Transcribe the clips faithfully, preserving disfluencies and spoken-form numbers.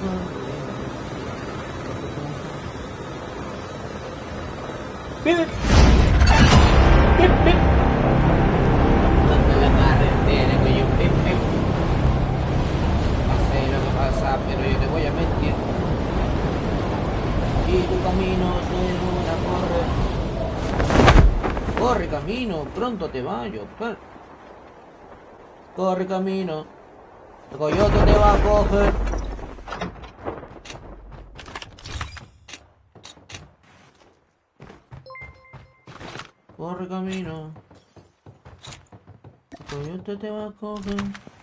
¡Pip! ¡Pip, pip! La carretera que yo pip, pip. Pase lo que pasa, pero yo te voy a mentir. Y tu camino soy una corre. Corre camino, pronto te vayas. Corre camino. El coyote te va a coger. Corre camino. El coyote te va a coger.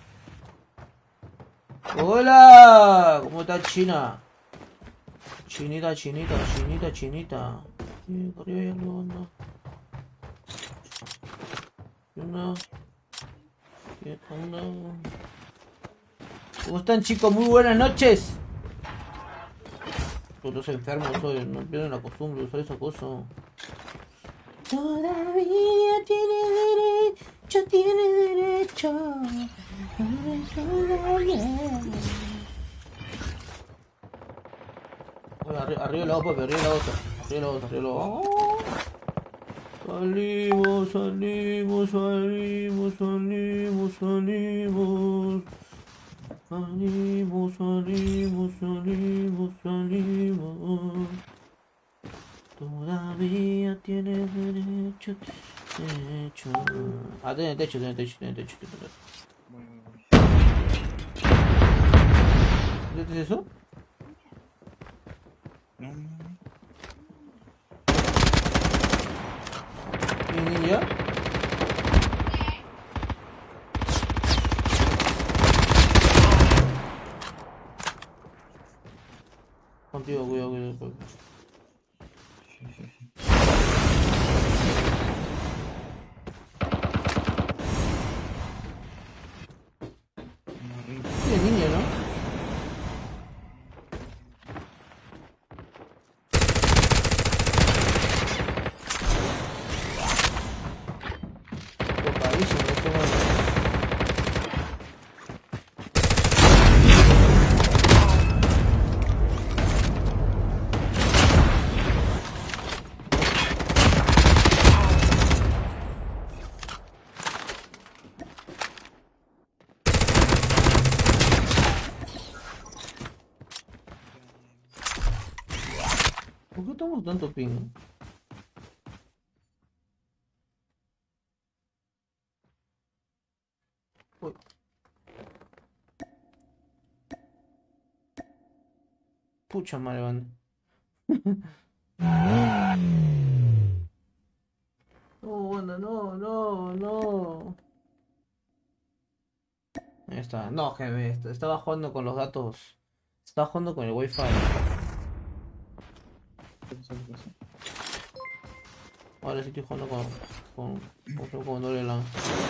Hola, ¿cómo está China? Chinita, chinita, chinita, chinita. Sí, por ahí hay algo, anda. Una. ¿Qué onda? ¿Cómo están, chicos? Muy buenas noches. Todos enfermos hoy, no pierden la costumbre de usar esa cosa. Todavía tiene derecho, tiene derecho. Oye, arriba, arriba la otra, arriba la otra, arriba la otra, arriba la otra. Salimos, salimos, salimos, salimos, salimos. Salimos, salimos, salimos, salimos. Todavía tienes derecho, derecho. Ah, tiene techo, tiene techo, tiene techo, tiene techo. ¿Qué es eso? No, no. ¿Y ninja? Contigo, cuidado, cuidado, cuidado. Sí, sí, sí. Uno arriba. Tiene ninja, ¿no? Tocadísimo, este man. ¿Por qué estamos tanto ping? Uy. Pucha madre, banda. No, banda, no, no, no. Ahí está. No, jefe, est- estaba jugando con los datos. Estaba jugando con el wifi. ¿Qué pasó? ¿Qué pasó? Ahora sí estoy jugando con. con. con, con doble LAN.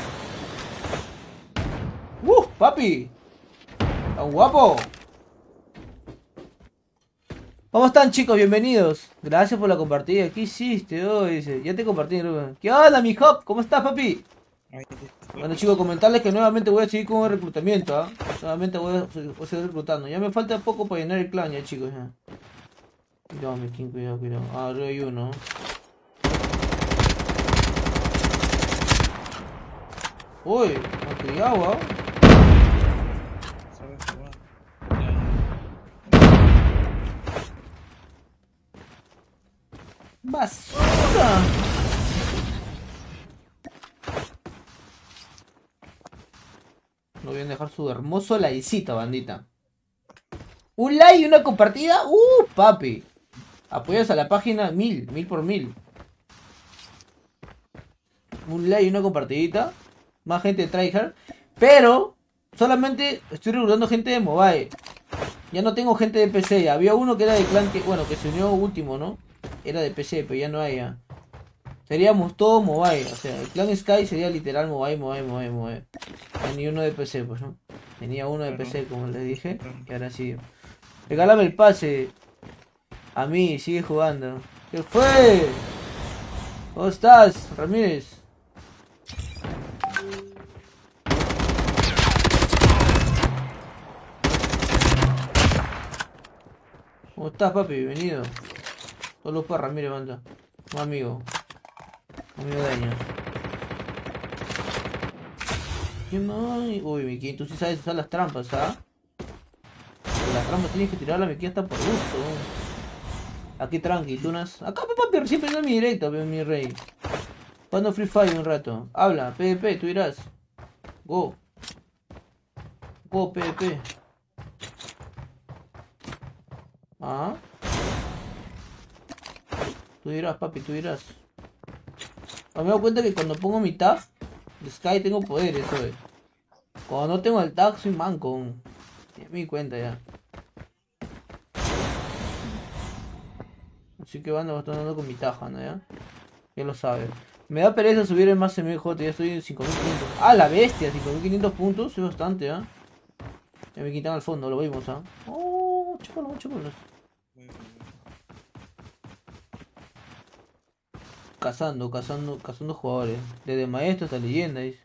¡Uh! ¡Papi! ¡Tan guapo! ¿Cómo están, chicos? Bienvenidos. Gracias por la compartida. ¿Qué hiciste hoy? Dice. Ya te compartí en el grupo. ¿Qué onda, mi hop? ¿Cómo estás, papi? Ay, Bueno, chicos, comentarles que nuevamente voy a seguir con el reclutamiento, ¿ah? Nuevamente voy a, voy a seguir reclutando. Ya me falta poco para llenar el clan, ya, chicos, ya. Cuidado, mi king, cuidado, cuidado. Ah, arriba hay uno. Uy, me criado, ¿ah? ¿sabes jugar? ¡Basura! No voy a dejar su hermoso likecito, bandita. Un like y una compartida. ¡Uh, papi! Apoyas a la página mil, mil por mil. Un like y una compartidita. Más gente tryhard. Pero solamente estoy reclutando gente de mobile. Ya no tengo gente de P C. Había uno que era de clan que, bueno, que se unió último, ¿no? Era de P C, pero ya no hay ya. Seríamos todo mobile. O sea, el clan Sky sería literal mobile, mobile, mobile, mobile. No hay ni uno de P C, pues, ¿no? Tenía uno de P C, como les dije. Y ahora sí. Regálame el pase. A mí, sigue jugando. ¿Qué fue? ¿Cómo estás, Ramírez? ¿Cómo estás, papi? Bienvenido. Todos los parras, mire, banda. Un amigo. Amigo de años. ¿Qué más? Uy, mi King, tú sí sabes usar las trampas, ¿ah? Las trampas tienes que tirarlas, mi King está por gusto. Aquí tranqui, tunas. Acá, papi, recién prendió mi directo, veo mi rey. Jugando Free Fire un rato. Habla, P V P, tú dirás. Go. Go, P V P. Ah. Tú dirás, papi, tú dirás. Me he dado cuenta que cuando pongo mi tag de Sky tengo poderes, ¿sabes? Cuando no tengo el tag soy manco. Ya me di cuenta ya. Así que van bastante con mi taja, ¿no? ¿Ya? Ya lo sabes. Me da pereza subir en más M J, ya estoy en cinco mil quinientos. ¡Ah, la bestia! cinco mil quinientos puntos, es bastante, ¿ah? ¿eh? Ya me quitan al fondo, lo vimos, ¿ah? ¿eh? ¡Oh! Chúpalo, chúpalo. Cazando, cazando, cazando jugadores. Desde maestro hasta leyenda, dice.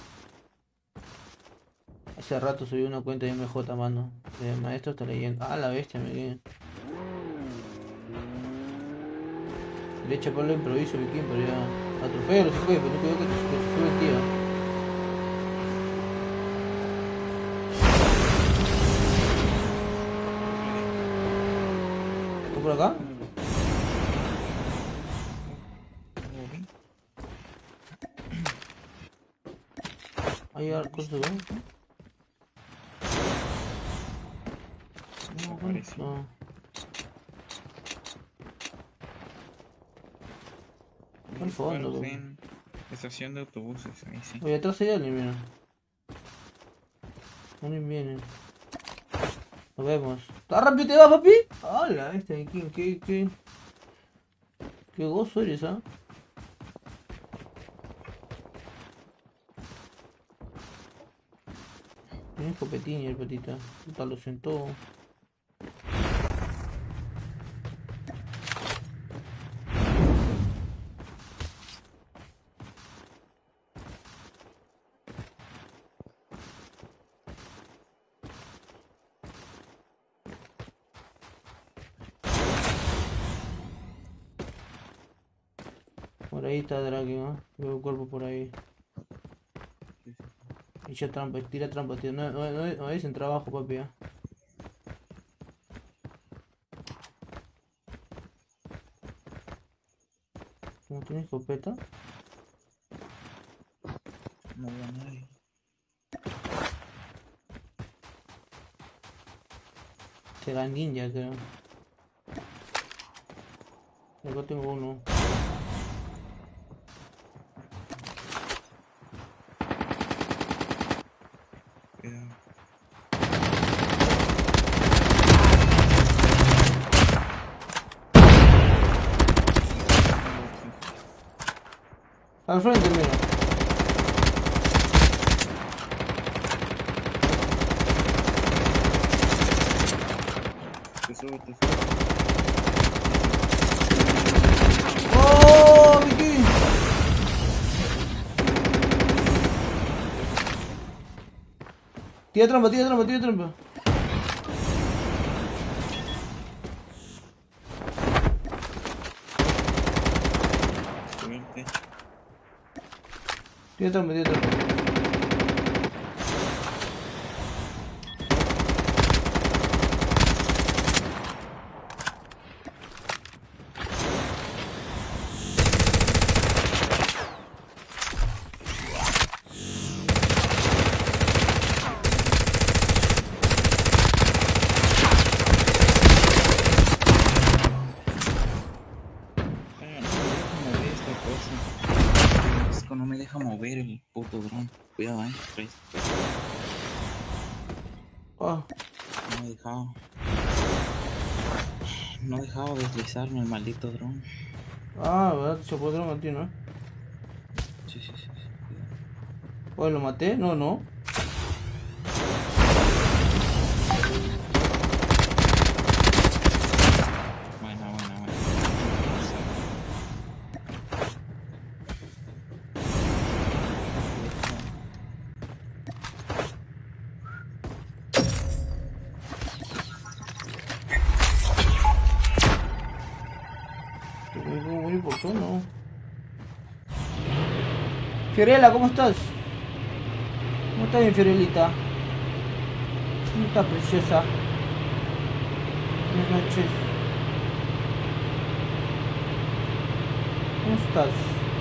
Hace rato subí una cuenta de M J, mano. Desde maestro hasta leyenda. Ah, la bestia, me quedé. Le echa por lo improviso, Viking, pero ya. Atropello, si puede, pero no creo que se, que se sube, tío. ¿Por acá? Hay cosas, ¿no? No, no. Al fondo, en estación de autobuses, ahí sí. Oye, atrás hay alguien, mira. Alguien viene. Nos vemos. ¿Está rápido te vas, papi? Hola, este de King, qué, qué. Qué gozo eres, ¿ah? ¿eh? Tiene escopetín y el patita. Puta, lo sentó. Por ahí está Drake, ¿no? Veo un cuerpo por ahí. Echa trampa, tira trampa, tío. No, no, no, no es en trabajo, papi. ¿eh? ¿Cómo tiene escopeta? No veo a nadie. Será ninja, creo. Acá tengo uno. Al frente, mira. Te subo, te subo. ¡Oh, Vicky! Tira trampa, tira trampa, tira trampa. Subí el techo. Tira trampa, tira trampa. No me deja mover el puto dron. Cuidado, eh. Tres. Oh. No he dejado. No he dejado deslizarme el maldito dron. Ah, verdad, se podrá a ti, ¿no? Sí, sí, sí. sí. Oye, ¿lo maté? No, no. Buena, buena, buena. Fiorella, ¿cómo estás? ¿Cómo estás, mi Fiorelita? ¿Cómo estás, preciosa? Buenas noches. ¿Cómo estás?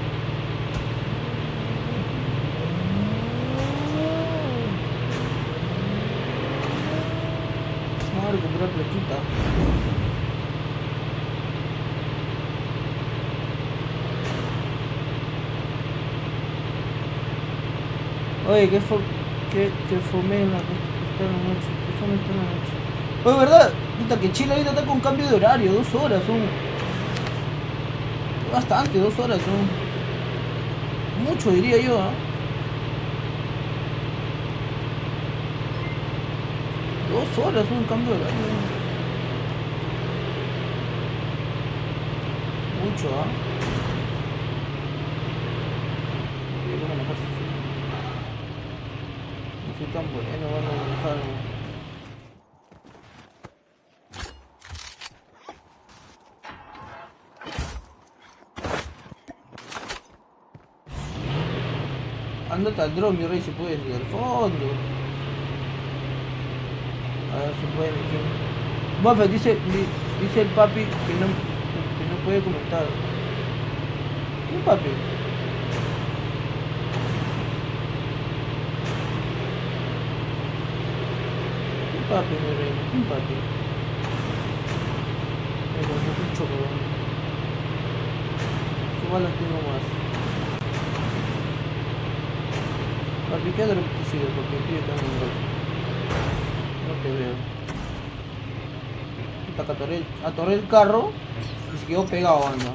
Vamos a recuperar plaquita. Oye, que fue que, que fumé en la esta en la noche, que fumé esta en la noche. Oye, ¿verdad? Puta, que Chile ahorita está con cambio de horario, dos horas son. Bastante, dos horas son. Mucho diría yo, ¿ah? ¿eh? Dos horas un cambio de horario. Mucho, ¿ah? ¿eh? No soy tan bueno, van a manejar. Ándate al drone, mi rey, si puedes, desde el fondo. A ver si puede, mi king. Buffett, dice, dice el papi que no, que no puede comentar. ¿Qué papi? ¿Qué papi, mi rey? ¿Qué papi? Me encontré un chocolate. ¿Qué balas tengo más? Papi, ¿qué drop te sigue? Porque el tío está en un drop. No te veo. Hasta que atoré el, atoré el carro y se quedó pegado, anda.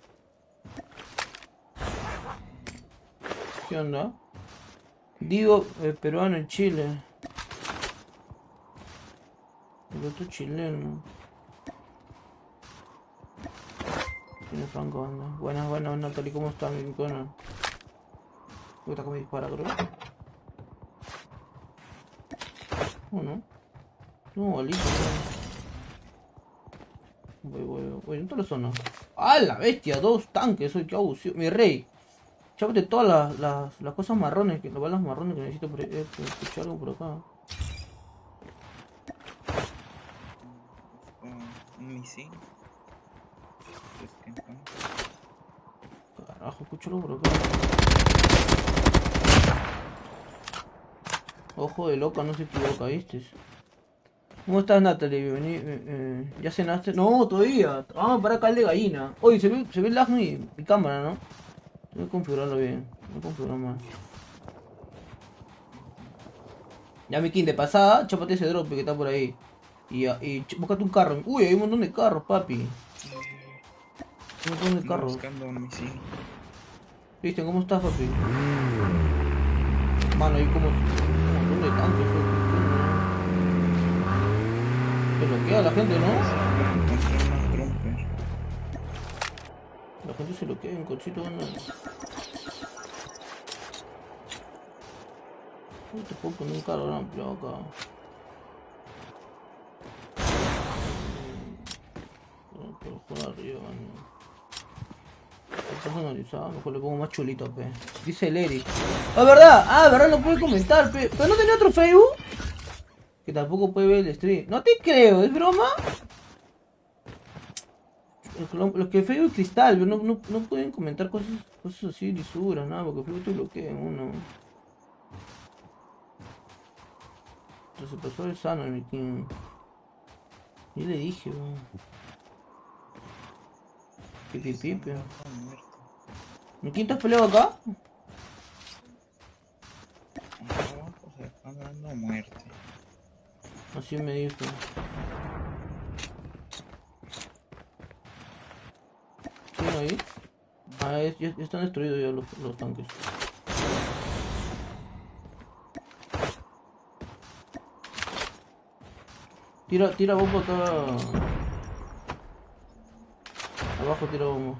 ¿Qué onda? Digo, eh, peruano en Chile. El otro chileno. Tiene Franco, anda. Buenas, buenas, Natalie, ¿cómo está mi icono? Puta que me dispara, creo. ¿O no? No, bolito, voy, voy, voy, ¿dónde está la zona? ¡Ah, la bestia! Dos tanques, soy que abusivo. Mi rey. Chápate todas las, las, las cosas marrones, que las balas marrones que necesito por, eh, por escuchar algo por acá. Un misil. Carajo, escucho algo por acá. Ojo de loca, no se equivoca, ¿viste? ¿Cómo estás, Natalie? Bienvení, eh, eh, ¿ya cenaste? No, todavía. Vamos para acá el de gallina. Oye, se ve, se ve el lag mi, mi cámara, ¿no? Tengo que configurarlo bien. Tengo que configurar más. Ya, mi king, de pasada, chápate ese drop que está por ahí. Y, y búscate un carro. Uy, hay un montón de carros, papi. Hay un montón de carros. Buscando un misil. Cristian, ¿cómo estás, papi? Mano, hay como un montón de tanques. Se bloquea la gente, ¿no? Encontré una tromper. La gente se bloquea en cochito, ¿no? Uy, te puedo poner un carro amplio acá. Por, por arriba, ¿no? Personalizado, mejor le pongo más chulito, pe. Dice el Eric. Ah, verdad, ah, verdad, no puede comentar, pe. Pero no tenía otro Facebook. Que tampoco puede ver el stream. No te creo, ¿es broma? Los que Facebook cristal, pero no, no, no pueden comentar cosas, cosas así, lisuras, nada, porque Facebook te bloquea uno. Entonces pasó el sano, mi king. Yo le dije, bro. Que pipí, pero. ¿Mi king te has peleado acá? No, pues están dando muerte. Así me dijo. ¿Siguen ahí? Ah, es, ya, ya están destruidos ya los, los tanques. Tira, tira bomba acá. Abajo tira bomba.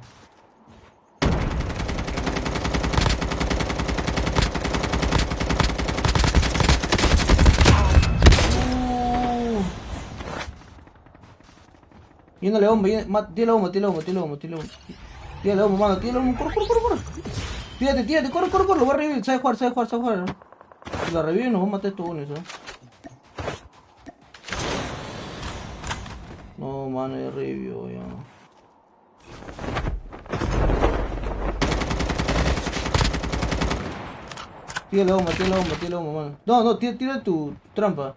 Yéndole bomba, tira la bomba, tira la bomba, tira la bomba, tira la bomba. Tira la bomba, mano, tira la bomba, corre, corre, corre, corre. Tírate, tírate, corre, corre, corre, lo voy a revivir. Sabe jugar, sabe jugar, sabe jugar. Si lo revive nos va a matar estos buenos, ¿eh? No, mano, ya revivió, ya. Tira la bomba, tira la bomba, tira la bomba, mano. No, no, tira, tira tu trampa.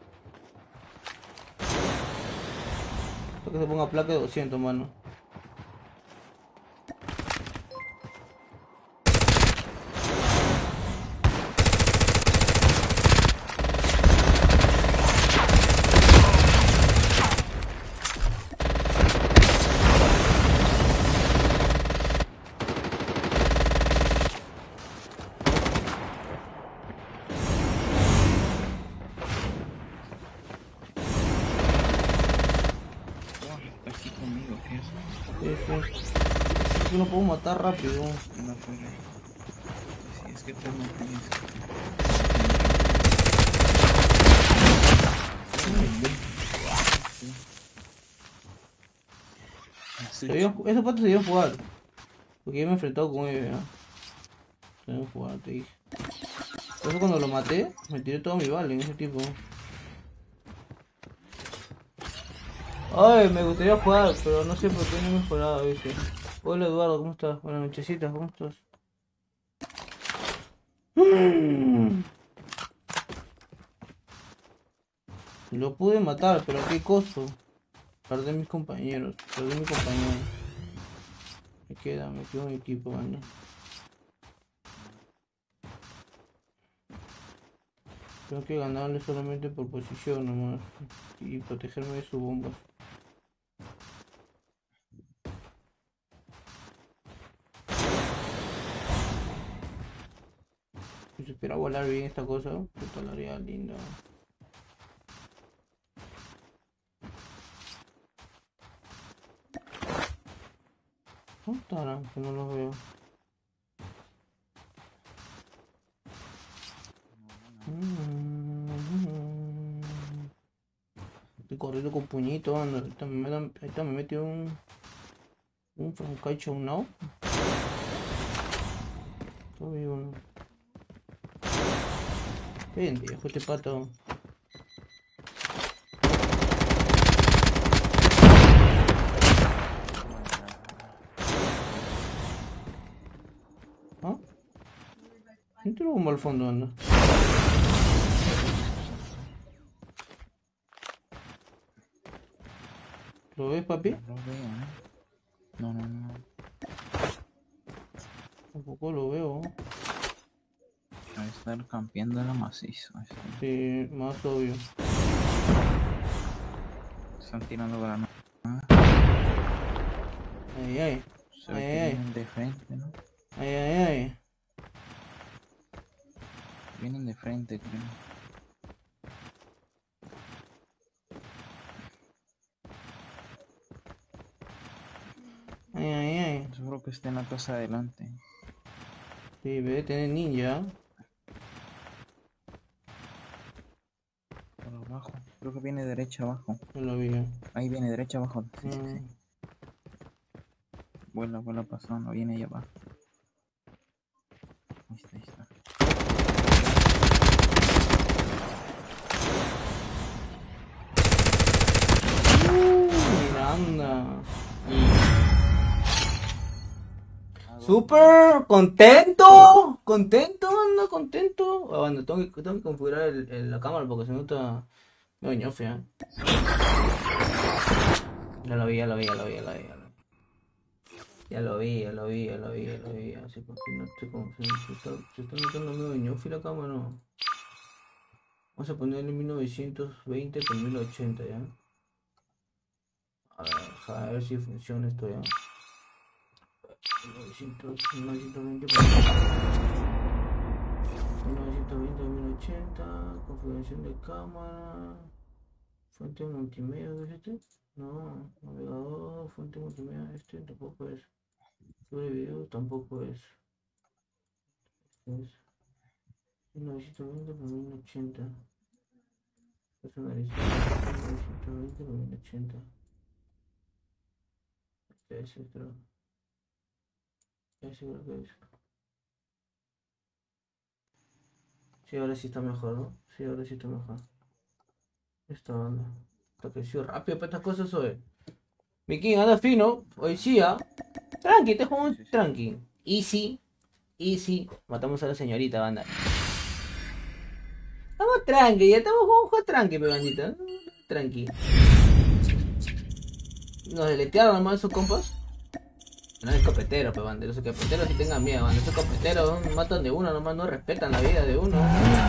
Para que se ponga placa de doscientos, mano. Aquí conmigo, ¿qué es? Sí, sí. Yo lo puedo matar rápido. No fue. Si es que tú no tienes. Se debió- esos patos se debían jugar. Porque yo me he enfrentado con ellos, ya. Se debían jugar, te dije. Por eso cuando lo maté, me tiré todo mi vale en ese tipo. Ay, me gustaría jugar, pero no sé por qué no he mejorado a veces. Hola Eduardo, ¿cómo estás? Buenas nochecitas, ¿cómo estás? Mm. Lo pude matar, pero ¿a qué costo? Perdí mis compañeros, perdí mi compañero. Me queda, me queda un equipo, mano. Tengo que ganarle solamente por posición nomás. Y protegerme de sus bombas. Si supiera volar bien esta cosa, puta la haría linda. ¿Dónde estarán? Que no los veo. Estoy corriendo con puñito, anda. Ahorita me, metan- ahorita me metió un... Un Francaicho now. Estoy vivo, ¿no? Pendejo este pato. ¿Ah? ¿Quién te lo bomba al fondo, anda? ¿Lo ves, papi? No lo veo, ¿eh? No, no, no. Tampoco lo veo. Va a estar campeando la macizo. Este. Sí, más obvio. Están tirando granadas. Ay, ay. Se ve Ay, que ay. vienen de frente, ¿no? Ay, ay, ay. Vienen de frente, creo. Ay, ay, ay. Seguro que está en la casa adelante. Sí, debe tener ninja. Por abajo. Creo que viene derecha abajo. No lo vi. Ahí viene derecha abajo. Sí, sí, sí. Mm. Vuela, vuela pasando. Viene ahí abajo. Ahí está, ahí está. Miranda. Super contento, contento, ando contento. Ah, bueno, tengo que, tengo que configurar el, el- la cámara porque se nota medio ñofe, ¿eh? Ya lo vi, ya lo vi, ya lo vi, ya lo vi. Ya lo vi, ya lo vi, ya lo vi, ya lo vi. Así porque no estoy con... Se, se está, se está notando medio ñofe la cámara, ¿no? Vamos a ponerle mil novecientos veinte con mil ochenta, ¿ya? A ver, a ver si funciona esto ya. mil novecientos, mil novecientos veinte por mil novecientos veinte por mil ochenta, configuración de cámara, fuente multimedia, ¿es este? No, navegador, fuente multimedia, este tampoco es. Sobre video tampoco es. Este es mil novecientos veinte por mil ochenta. Personalizado mil novecientos veinte por mil ochenta. Este es otro. Ese creo que es. Sí, ahora sí está mejor, ¿no? Sí, ahora sí está mejor. Esta onda. Está creció rápido para estas cosas hoy. Mi King anda fino. Hoy sí, ¿ah? Tranqui, te juego Sí, sí. tranqui. Easy. Easy. Matamos a la señorita, banda. Estamos tranqui, ya estamos jugando un juego tranqui, pe bandita. Tranqui. Nos deletearon nomás esos compas. No es copetero, pe banda. Los copeteros sí tengan miedo, banda. Esos copeteros matan de uno, nomás no respetan la vida de uno.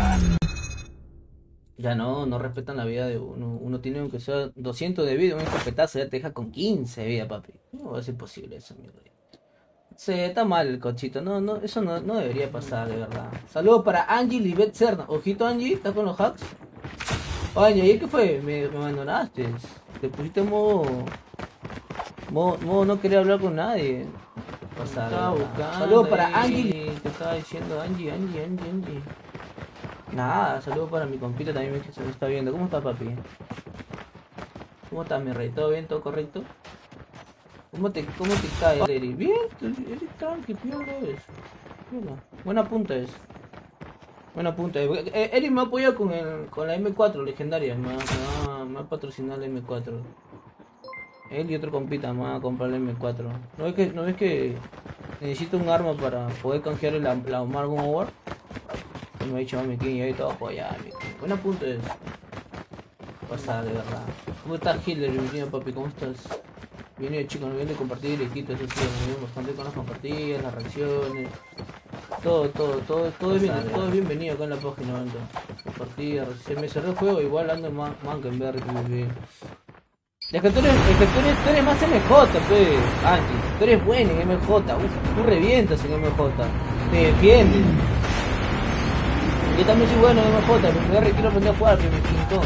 Ya no, no respetan la vida de uno. Uno tiene aunque sea doscientos de vida, un escopetazo ya te deja con quince de vida, papi. No va a ser posible eso, mi rey. Sí, está mal el cochito, no, no, eso no, no debería pasar, de verdad. Saludos para Angie Libet Serna. Ojito Angie, ¿estás con los hacks? Oye, ¿ayer qué fue? Me, me abandonaste. Te pusiste en modo, modo. Modo no quería hablar con nadie. Pasar, Estaba ¿verdad? buscando. Saludos para ahí. Angie. Te estaba diciendo Angie, Angie, Angie, Angie. Nada, saludos para mi compita también que se me está viendo. ¿Cómo está, papi? ¿Cómo estás, mi rey? ¿Todo bien? ¿Todo correcto? ¿Cómo te, cómo te cae, Eri? Bien, eres tranqui, piola es. Piola. Buena punta es. Buena punta es. Eh, Eri me ha apoyado con, el, con la M cuatro legendaria. Me ha, me ha, me ha patrocinado la M cuatro. Él y otro compita me van a comprar la M cuatro. ¿No ves que, no ves que necesito un arma para poder canjear la, la Omar Gun Award? Y me ha dicho, mami, King, y ahí todo apoyado, mi King. Buena punta es. Pasada, de verdad. ¿Cómo estás, Hitler, bienvenido, papi? ¿Cómo estás? Bienvenido, chicos, no vienen de compartir directito, eso sí, me viene bastante con las compartidas, las reacciones. Todo, todo, todo, todo, es, bien, todo es bienvenido acá en la página, banda. Compartida, se me cerró el juego, igual ando en Man Mankenberg, bebé. Es que tú eres, es que tú eres, tú eres más M J, pe, Angie. Tú eres bueno en M J, uf, tú revientas en M J. Te defiendes. Yo también soy bueno en M J, pero me quiero aprender a jugar, pero me quintón.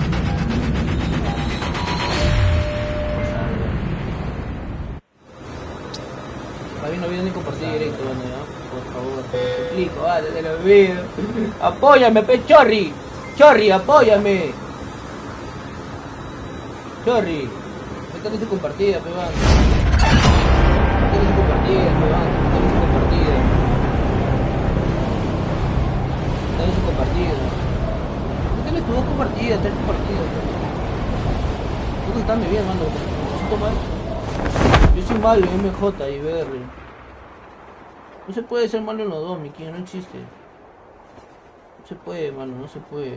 Para mí no viene ni compartir directo, bueno, ¿no? Por favor, te suplico, vale, te lo olvido. Apóyame, pe, Chorri. Chorri, apóyame. Chorri. Métale su compartida, pe, van. Métale su compartida, pe, van. Métale su compartida. Métale su compartida. Métale tu dos compartidas, tres compartidas. Tú que estás bien, mano. Necesito mal. Yo soy malo en M J y B R. No se puede ser malo en los dos, mi King, no existe. No se puede, mano, no se puede.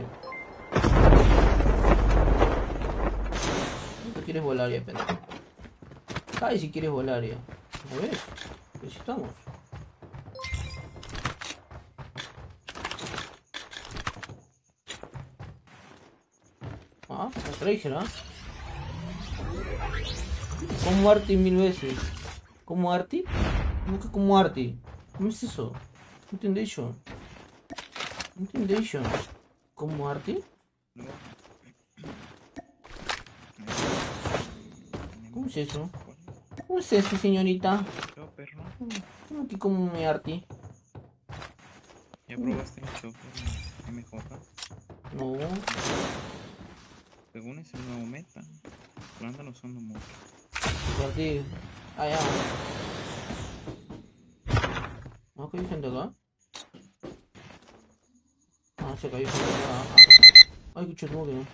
No quieres volar ya, pendejo. Ay, si quieres volar ya. A ver, pues estamos. Ah, la traje, ¿no? Como Arti mil veces. ¿Como Arti? ¿Cómo que como Arti? ¿Cómo es eso? No entendéis yo. No entendéis yo. ¿Como Arti? ¿Cómo es eso? ¿Cómo es eso, señorita? Yo, perro. ¿Cómo que como me Arti? ¿Ya probaste el chofer M J? No. Según es el nuevo meta. Lo andan usando mucho. Arti. Ah, ya. ¿No que hay gente acá? Ah, se cayó gente acá. Ay, escucha, ¿cómo que no?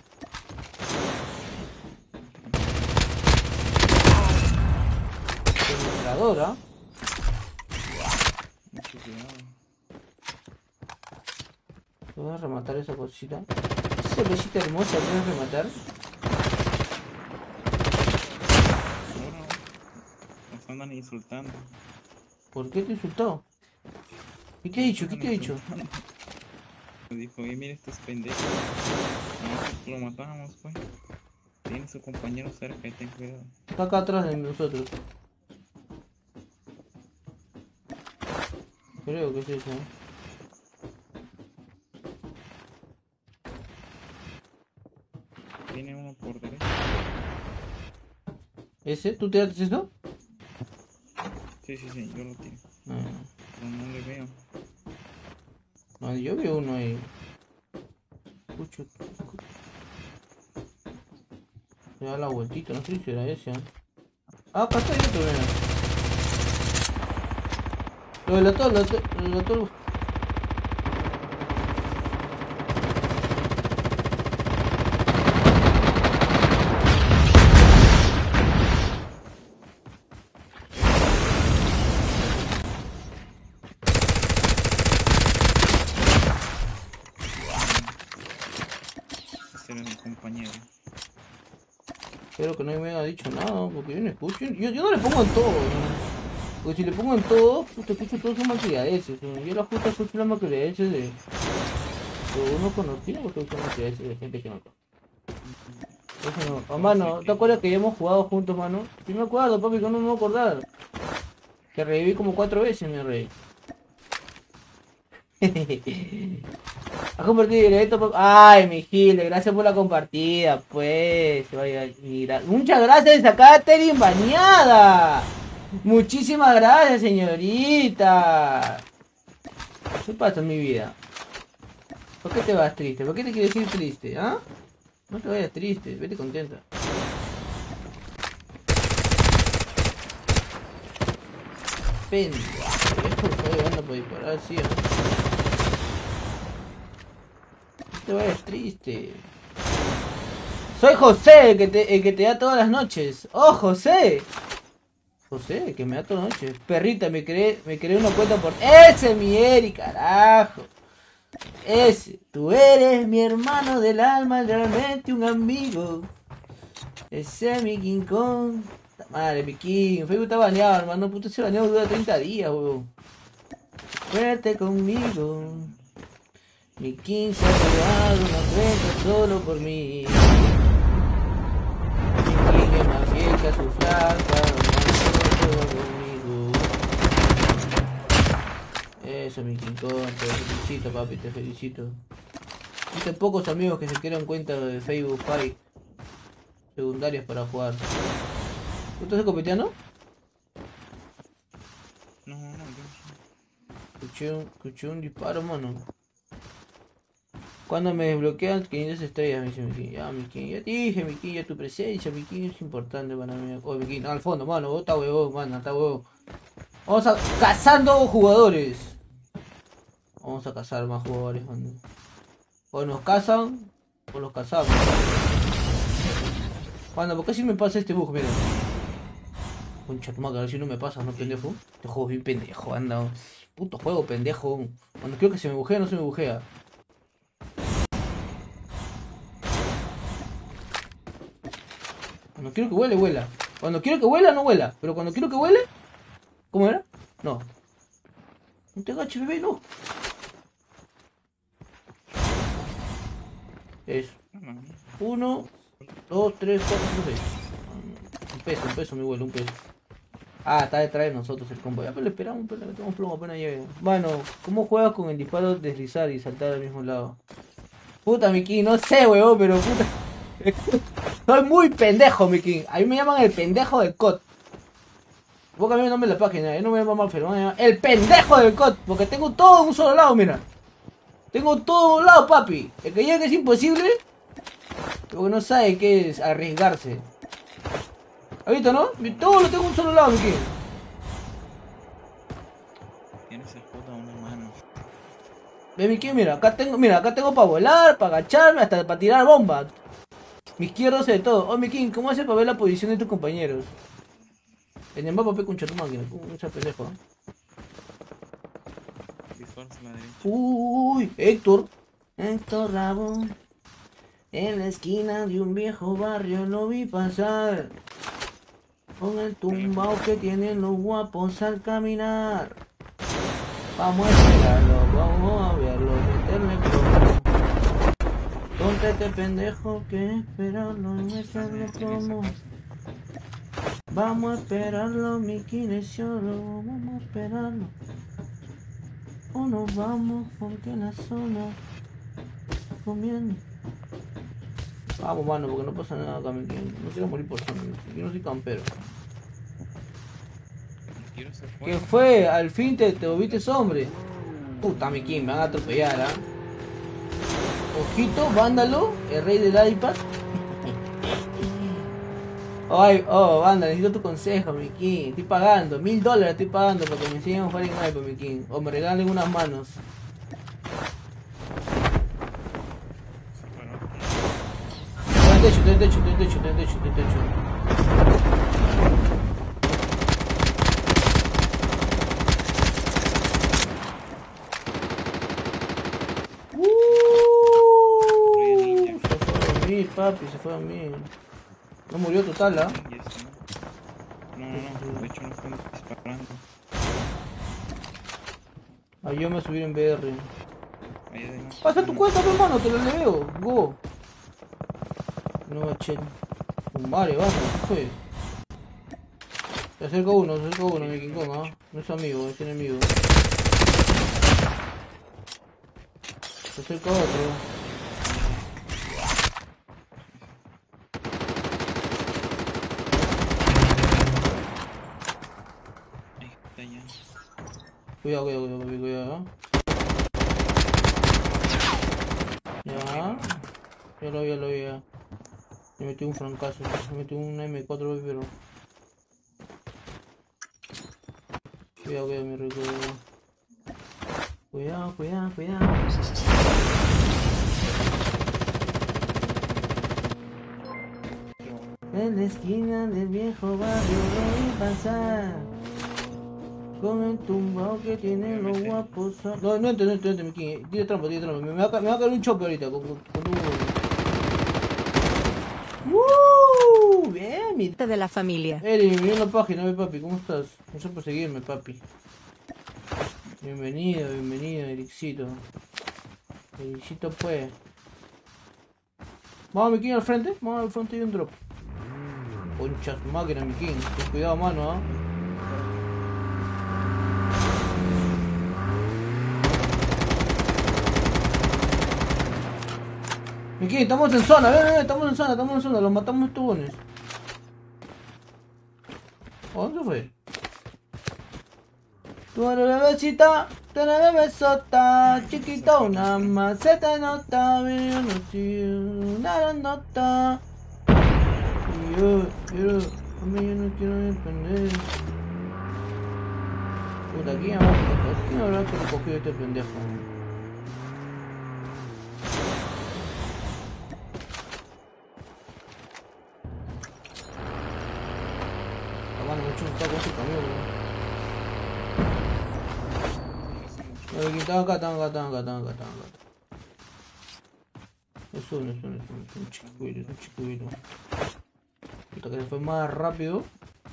Penetradora. Mucho cuidado. Voy a rematar esa cosita. Esa cosita hermosa, ¿puedes rematar? Ahora nos andan insultando. ¿Por qué te insultó? ¿Qué te ha dicho? ¿Qué te ha dicho? Me dijo, oye, mira estos pendejos. No, lo matamos, pues. Tiene su compañero cerca y ten cuidado. Está acá atrás de nosotros. Creo que es eso, ¿eh? Tiene uno por derecha. ¿Ese? ¿Tú te das eso? Sí, sí, sí, yo lo tengo. Ah, Pero no le veo. no, yo veo uno ahí. Escucho. Se da la vueltita, no sé si era ese, ¿eh? Ah, acá está otro, mira. Lo delató, lo delató, lo delató. compañero. Espero que no me haya dicho nada, porque yo no escucho. Yo, yo no le pongo en todo, ¿no? Porque si le pongo en todo, puta, escucho todos sus maquilladeces, ¿no? Yo la justa escucho las maquilladeces de... de uno conocido, porque escucho maquilladeces de gente que no conozco. Eso no. Oh, mano, ¿te acuerdas que ya hemos jugado juntos, mano? Sí me acuerdo, papi, que no me voy a acordar. Te reviví como cuatro veces, mi rey. Ha compartido directo, papi. Ay, mi Gile, gracias por la compartida, pues. Vaya, mira. Muchas gracias a Catherine Bañada. Muchísimas gracias, señorita. ¿Qué pasa en mi vida? ¿Por qué te vas triste? ¿Por qué te quieres ir triste? ¿Ah? No te vayas triste, vete contenta. Pendejo, estoy anda por disparar así, ¿no? No te vayas triste. Soy José, el que te, el que te da todas las noches. ¡Oh, José! José, el que me da todas las noches. Perrita, me creé, me creé una cuenta por... ¡Ese es mi Eri, carajo! Ese, tú eres mi hermano del alma, realmente un amigo. Ese es mi King Kong. Madre, mi King. Facebook está baneado, hermano. Puto, ese baneado dura treinta días, weón. Fuerte conmigo. Mi King se ha creado una cuenta solo por mí. Mi King es más fiel que a su flaca. Conmigo. Eso, mi King Kong, te felicito, papi, te felicito. Viste pocos amigos que se crean cuenta de Facebook Fight secundarias para jugar. ¿Tú estás compitiendo? No, no, yo Escuché un, escuché un disparo, mano. Cuando me desbloquean quinientas estrellas, me dice mi King. Ya, mi King, ya te dije, mi King, ya tu presencia, mi King es importante para mí. Oh, mi King, no, al fondo, mano, está huevón, mano, está huevón. Vamos a... cazando jugadores. Vamos a cazar más jugadores, mano. O nos cazan, o los cazamos. Mano, ¿por qué si me pasa este bug? Mira. Concha tu madre, a ver si no me pasa, ¿no, pendejo? Este juego es bien pendejo, anda. Puto juego, pendejo. Cuando creo que se me bujea, no se me bujea. Cuando quiero que huele, huela. Cuando quiero que huela, no huela. Pero cuando quiero que huele... ¿Cómo era? No. No te agaches, bebé, no. Eso. Uno, dos, tres, cuatro, cinco, seis. Un peso, un peso, mi abuelo, un peso. Ah, está detrás de nosotros el combo. Ya, pero lo esperamos, pero le metemos plomo apenas llegue. Bueno, ¿cómo juegas con el disparo deslizar y saltar al mismo lado? Puta, mi King, no sé, weón, pero puta. Soy muy pendejo, mi King. A mí me llaman el pendejo del C O D. Porque a mí no me la página, yo no me llamo Malfer, me llaman el pendejo del C O D. Porque tengo todo en un solo lado, mira. Tengo todo en un lado, papi. El que llegue es imposible. Porque no sabe qué es arriesgarse. ¿Ahorita no? Todo lo tengo en un solo lado, mi King. tienes el puto a una mano. Ve, mi King, mira, acá tengo, mira, acá tengo para volar, para agacharme, hasta para tirar bombas. Mi izquierdo hace de todo. Oh, mi King, ¿cómo hace para ver la posición de tus compañeros? En el mapa, pe, concha tu máquina, mucha pendejo. Disparos a la derecha. Uy, Héctor. Héctor Rabón. En la esquina de un viejo barrio lo vi pasar. Con el tumbao que tienen los guapos al caminar. Vamos a esperarlo, vamos a verlo, meterle plomo. Ponte este pendejo que esperarlo y meterle plomo. Vamos a esperarlo, mi kinesiólogo, vamos a esperarlo. O nos vamos porque en la zona comiendo. Vamos, mano, porque no pasa nada acá, mi King. No quiero morir por zona, yo no soy campero. Quiero ser ¿Qué fuerte. fue? Al fin te, te volviste hombre. Puta, mi King, me van a atropellar, ¿ah? Ojito, vándalo, el rey del iPad. Ay, oh, banda, necesito tu consejo, mi King. Estoy pagando, mil dólares estoy pagando para que me enseñen a jugar en iPad, mi King. O me regalen unas manos. Está en techo, está en techo, está en techo, está en techo, está en techo. Uh, se fue a dormir, papi, se fue a mí. No murió total, ¿ah? Ya está. No, no, no, de hecho no están disparando. Ahí yo me subí en B R. Ahí además. Pasa tu cuenta, mi hermano, te lo leo. Go. No, che. Un mare, vamos, ¿qué fue? Se acerca uno, se acerca uno, mi King Kong, ¿ah? No es amigo, es enemigo. Se acerca otro. Ahí está ya. Cuidado, cuidado, cuidado, papi, cuidado. Ya. Ya lo vi, ya lo vi, ya. Me metí un francazo, me metí un M cuatro, pero... Cuidado, cuidado, mi rico. Cuidado, cuidado, cuidado. En la esquina del viejo barrio lo vi pasar. Con el tumbao que tiene los guapos. No, no entiendo, no entiendo, mi King. Tira trampa, tira trampa. Me, me, va, a, me va a caer un choque ahorita con, con, con tu... ¡Woo! Bien, mi... De la familia. Eri, mira la página, ve papi, ¿cómo estás? Gracias por seguirme, papi. Bienvenido, bienvenido, Ericito. Ericito, pues. Vamos, mi King, al frente. Vamos al frente y un drop. Concha su máquina, mi King. Ten cuidado, mano, ¿ah? ¿eh? Mi King, estamos en zona, ven, ven, estamos en zona, estamos en zona. Los matamos estos bones. ¿A dónde fue? Tú eres bebecita, tú eres bebesota, chiquita una más, se te nota, yo no soy una nota. Y yo, yo, a mí yo no quiero depender. Puta, ¿quién habrá, quién habrá que recogido este pendejo? La mano mucho está con su camión. Están acá, están acá, están acá, están acá, están acá. Es uno, es uno, es uno, es un chiquito, es un chiquito. Puta que se fue más rápido.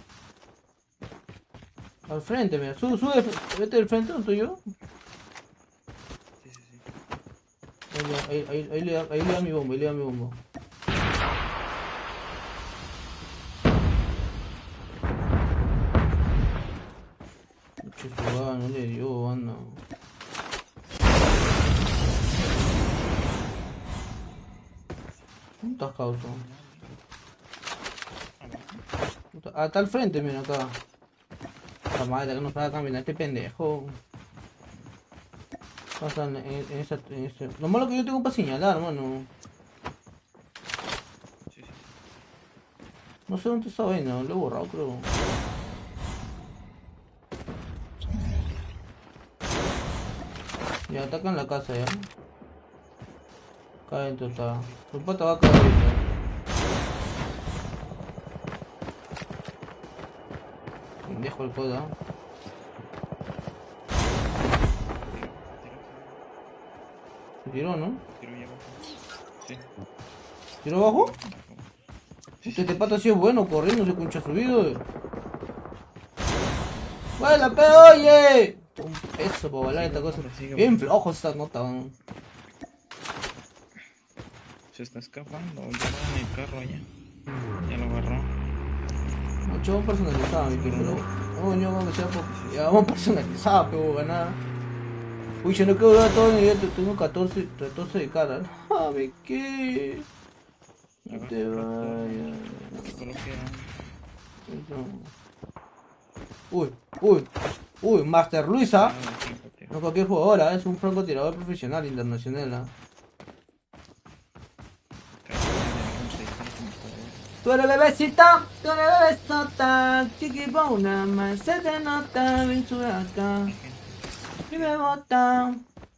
Al frente, mira, sube, sube, vete del frente, ¿no estoy yo? Sí, sí, sí. Ahí, ahí, ahí, ahí, le da, ahí le da mi bomba, ahí le da mi bomba. Mucho jugada, no le dio, banda. ¿Dónde estás, causa? Ah, está al frente, mira acá. La madre que no sabe caminar este pendejo. Pasa en, en, en esa, en ese... Lo malo que yo tengo para señalar, hermano. Sí, sí. No sé dónde está vaina, lo he borrado, creo. Ya, atacan la casa ya. Acá adentro está. Su pata va a caer ahorita. Dejo el coda. Se tiró, ¿no? Tiro ya abajo. Sí. ¿Tiró abajo? Sí, Este pata ha sido bueno corriendo, se concha subido. ¡Vuela, pero oye! Un peso para volar esta cosa. Bien flojo esta nota. Se está escapando, ya va en el carro allá. Ya lo agarró. Mucho personalizado, mi querido. No, yo vamos a que sea por... Ya vamos personalizado, pero ganar. Uy, yo no quiero durar todo el día, tengo catorce, catorce de cara. Ah, me qué. No te vayas. Solo queda. Uy, uy, uy, Master Luisa. Ah, el tiempo, tío. No cualquier jugadora, es un francotirador profesional internacional. ¿eh? Tú eres bebecita, tú eres bebesota, chiquibona, más se te nota, ven sube acá y me bota.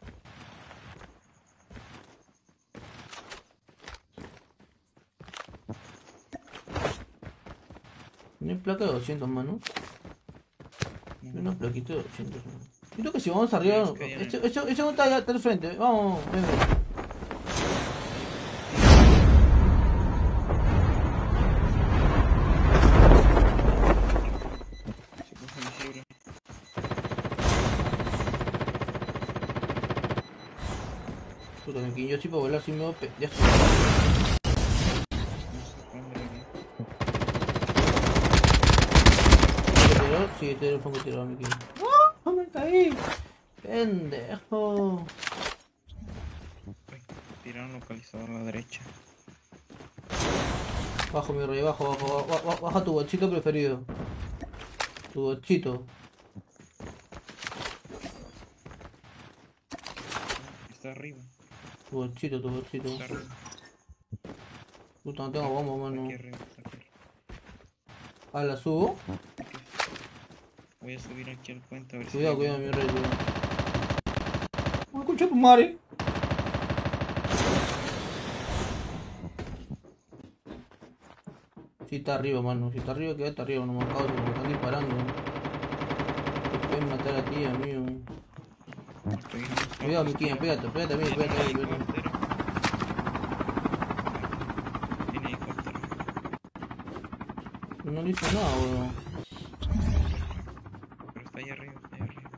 Tiene placa de doscientos, mano. Tiene una plaquita de doscientos. Mano. Yo creo que si vamos arriba, Es que ya no- ese ese- ese está allá, está al frente, vamos, ven, ven. así para volar así medio pe... Ya está. Sí, este era el fondo tirado, Miki. ¡No! ¡Me caí! ¡Pendejo! Tiraron localizador a la derecha. Bajo, mi rey, bajo, bajo, bajo, baja tu bochito preferido. Tu bochito. Está arriba. Tu bochito, tu bochito. Está arriba. Puta, no tengo bomba, mano. Aquí arriba, está aquí arriba. Ah, la subo. Voy a subir aquí al puente a ver Cuidado, si... cuidado, mi rey, cuidado. ¡Me escucha tu madre! Si está arriba, mano. Si está arriba, quédate arriba, no me causa porque me están disparando. Te pueden matar a ti, amigo. Cuidado, mi Miki, pégate, pégate a mí, pégate a mí, pégate a mí. Tiene helicóptero. No le hice nada, weón. Pero está ahí arriba, está ahí arriba.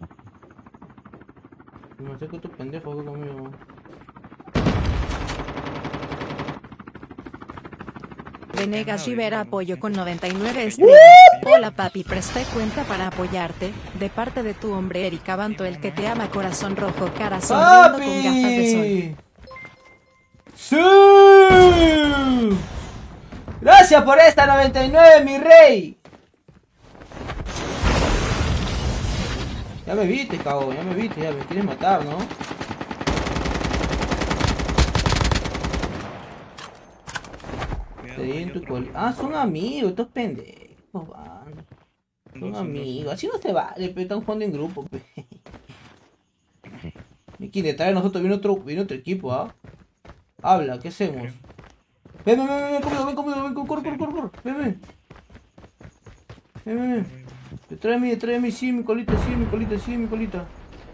Me acerco a estos pendejos acá conmigo. Venegas Rivera apoyo con noventa y nueve estrellas. Hola papi, presté cuenta para apoyarte. De parte de tu hombre Erika Banto, el que te ama, corazón rojo, cara sonriendo con gafas de sol. ¡Sí! ¡Gracias por esta noventa y nueve, mi rey! Ya me viste, cabrón, ya me viste, ya me quieres matar, ¿no? Te di en tu col... Ah, son amigos, estos pendejos, van. Son amigos, así no se vale, pero están jugando en grupo, pe. Miki, detrás de nosotros viene otro, viene otro equipo, ¿ah? Habla, ¿qué hacemos? Ven, ven, ven, ven conmigo, ven conmigo, ven, corre, corre, corre, corre, ven, ven. Ven, ven, ven. Detrás de mí, detrás de mí, sí, mi colita, sí, mi colita, sí, mi colita.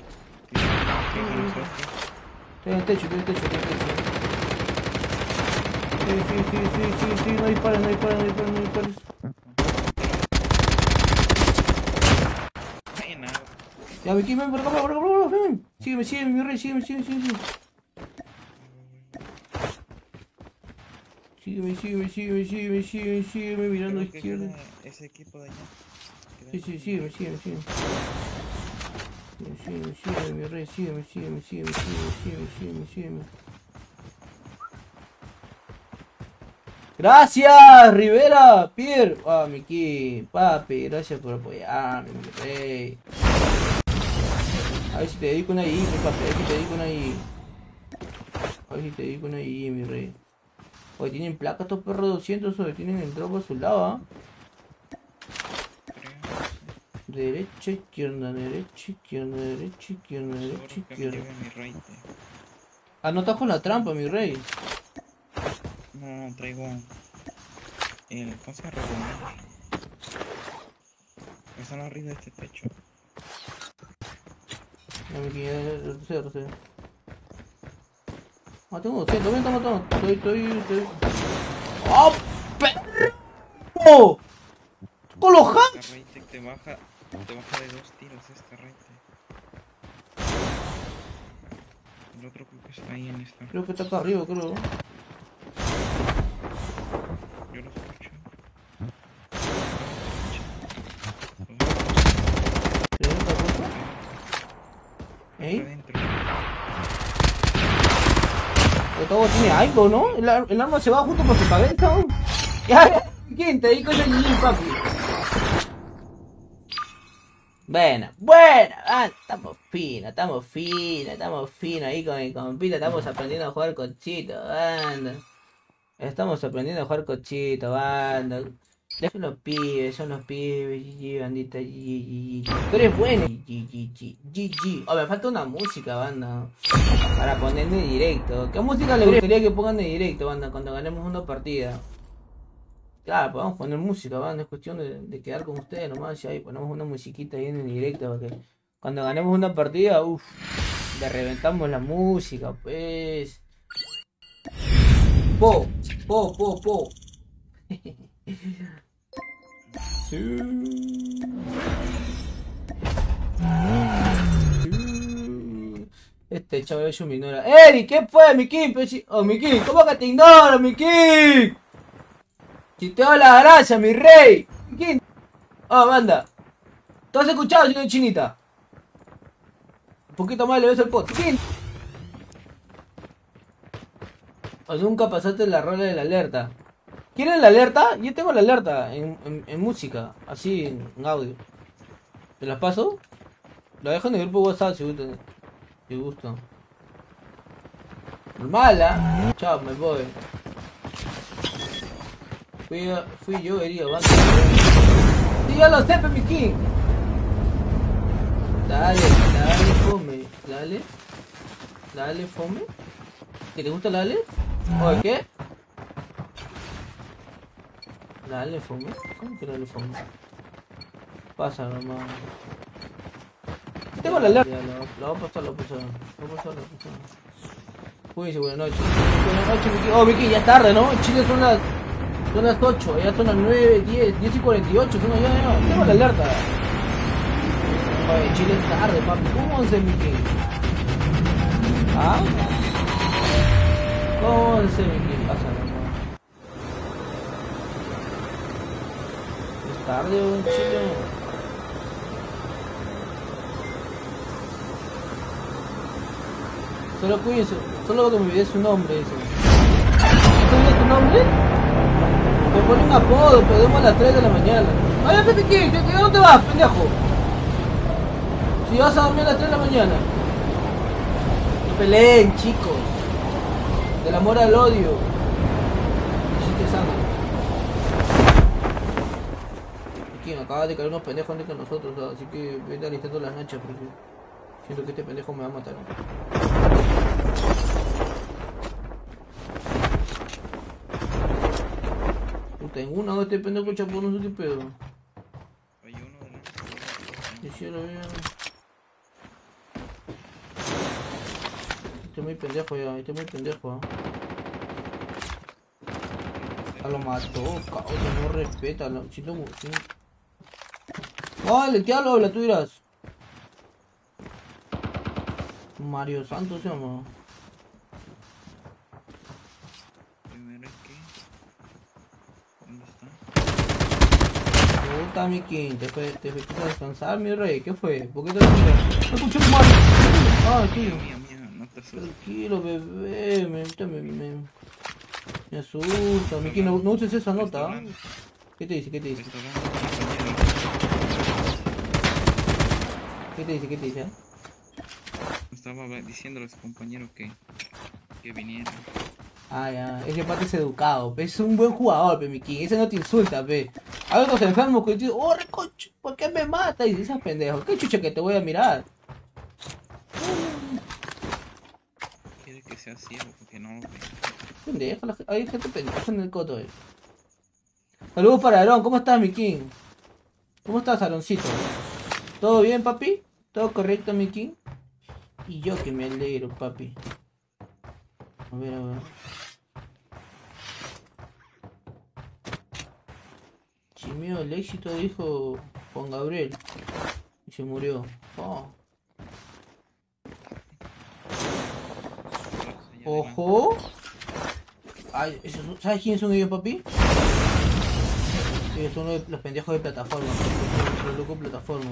Estoy en el techo, estoy en el techo, estoy en el techo. Sí, sí, sí, sí, sí, sí, no dispares, no dispares, no dispares, no dispares. Ya, Miki, ven, por acá, por acá, por acá, ven. Sígueme, sígueme, mi rey, sígueme, sígueme, sígueme. Sígueme, sígueme, sígueme, sígueme, sígueme, sígueme, mirando a la izquierda. Ese equipo de allá. Sí, sí, sígueme, sígueme, sígueme. Sígueme, sígueme, mi rey, sígueme, sígueme, sígueme, sígueme, sígueme, sígueme, sígueme. ¡Gracias, Rivera! Pierre. Ah, Miki, papi, gracias por apoyarme, mi rey. A ver si te dedico una I, mi papi, a ver si te dedico una I. A ver si te dedico una I, mi rey. Oye, tienen placa estos perros doscientos, o tienen el drop a su lado, ¿ah? Derecha, izquierda, derecha, izquierda, derecha, izquierda, derecha, izquierda. Ah, no estás con la trampa, mi rey. No, no, traigo el... ¿Cómo se llama? Están arriba de este techo. Ya me quedé, retroceder, retroceder. Ah, tengo doscientos, ven, toma, toma. Estoy, estoy, estoy... ¡Oh, perro! ¡Con los hacks! Esta te baja, te baja de dos tiros esta raite. El otro creo que está ahí en esta. Creo que está acá arriba, creo. Yo lo escucho. ¿Eh? Adentro. Pero todo tiene algo, ¿no? El, ar el arma se va justo por su cabeza, ¿no? Ya, ¿quién te dijo ese niño, papi? Bueno, bueno, ah, estamos finos, estamos finos, estamos finos ahí con el compita, estamos aprendiendo a jugar cochito, banda. Estamos aprendiendo a jugar cochito, banda. Son los pibes, son los pibes, G G, bandita, G G, G. Tú eres bueno, G G, G G. Oh, me falta una música, banda, para ponerme en directo. ¿Qué música le gustaría que pongan en directo, banda, cuando ganemos una partida? Claro, podemos poner música, banda, es cuestión de, de quedar con ustedes nomás, y ahí ponemos una musiquita ahí en el directo, para que cuando ganemos una partida, uff, le reventamos la música, pues. Po, po, po, po. Sí. Sí. Este chaval yo me ignora. ¡Eri! ¿Qué fue, mi King? Oh, mi King, ¿cómo que te ignoro, mi King? Chiteo la gracia, mi rey. Mi King. Oh, banda. ¿Tú has escuchado, señor Chinita? Un poquito más le ves el pot. King. O nunca pasaste la rola de la alerta. ¿Quieren la alerta? Yo tengo la alerta en, en, en música, así en, en audio. ¿Te las paso? La dejo en el grupo WhatsApp si gusta. Si gusta. Mala. Chao, me voy. Fui, a, fui yo herido, banda. Sí, ya lo sé, mi King. Dale, dale, fome. Dale. Dale, fome. ¿Que te gusta la dale? ¿O qué? Dale, fome. ¿Cómo que dale, fome? Pasa, nomás. Tengo la alerta. La voy a pasar, la voy a pasar. La voy a pasar, la voy a pasar. Cuídense, buenas noches. Buenas noches, Miki. Oh, Miki, ya es tarde, ¿no? En Chile son las... Son las ocho, ya son las nueve, diez, diez y cuarenta y ocho. Son ya, ya. Tengo la alerta. Oye, Chile es tarde, papi. ¿Cómo once, Miki? ¿Ah? ¿Cómo once, Miki? Pasa, nomás. Es tarde, en Chile. Solo cuídense, solo que me olvidé su nombre, eso. ¿No olvidé su nombre? Me pone un apodo, podemos a las tres de la mañana. Oye, Pepe, ¿qué? ¿De dónde vas, pendejo? Si vas a dormir a las tres de la mañana. No peleen, chicos. Del amor al odio. Chiste sano. Aquí me acaba de caer unos pendejos antes que nosotros, ¿sabes? Así que vete alistando las nachas porque siento que este pendejo me va a matar. Puta, en una o este pendejo chapó, no sé qué pedo. Hay uno de Y si lo veo. Este es muy pendejo ya, este es muy pendejo. ¿eh? Ah, lo mató, causa, no respeta, lo, si lo sí. Vale, te hablo, habla, tú dirás. Mario Santos se llama. Primero es que... ¿Dónde está? Puta, mi King, te fue, te fuiste a descansar, mi rey, ¿qué fue? ¿Por qué te escuchas? ¡Me escuché Mario! Ah, tío. Mía, mía, no te asustes. Tranquilo, bebé, me, me, me, me asusta, mi King, no, no uses esa nota. ¿eh? ¿Qué te dice? ¿Qué te dice? Está hablando con mi compañero. ¿Qué te dice? ¿Qué te dice? ¿Eh? Estaba diciendo a su compañero que, que viniera. Ah, ya, ese pata es educado, pe. Es un buen jugador, pe, mi King, ese no te insulta, pe. Hay otros enfermos que dicen, oh, recoche, ¿por qué me mata? Y dices, pendejo, qué chucha que te voy a mirar. Quiere que sea ciego porque no lo ve. Pendejo, la, hay gente pendeja en el coto, eh. Saludos para Aarón, ¿cómo estás, mi King? ¿Cómo estás, Aaroncito? ¿Todo bien, papi? ¿Todo correcto, mi King? Y yo que me alegro, papi. A ver, a ver. Chimeo, el éxito dijo Juan Gabriel. Y se murió. Oh. Ojo. Ay, ¿esos son- ¿sabes quiénes son ellos, papi? Ellos son los, los pendejos de plataforma. Los, los locos de plataforma.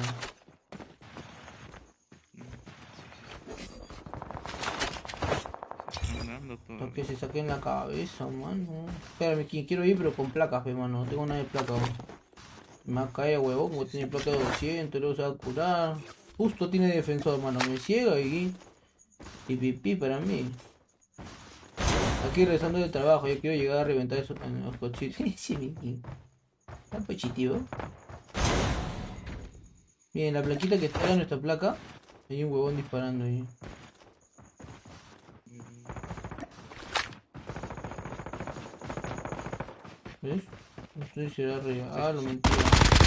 Hablando todo. Para que se saquen la cabeza, mano. Espérame, que quiero ir, pero con placas, pe, mano. No tengo nada de placa, man. Me va a caer, huevón, como tiene placa de doscientos, luego se va a curar. Justo tiene defensor, mano. Me ciega y... Y pipí para mí. Aquí regresando del trabajo, ya quiero llegar a reventar eso en los cochitos. Sí, mi... Está positivo. Bien, la plaquita que está en nuestra placa. Hay un huevón disparando ahí. ¿Ves? No sé si será real. Ah, lo mentira.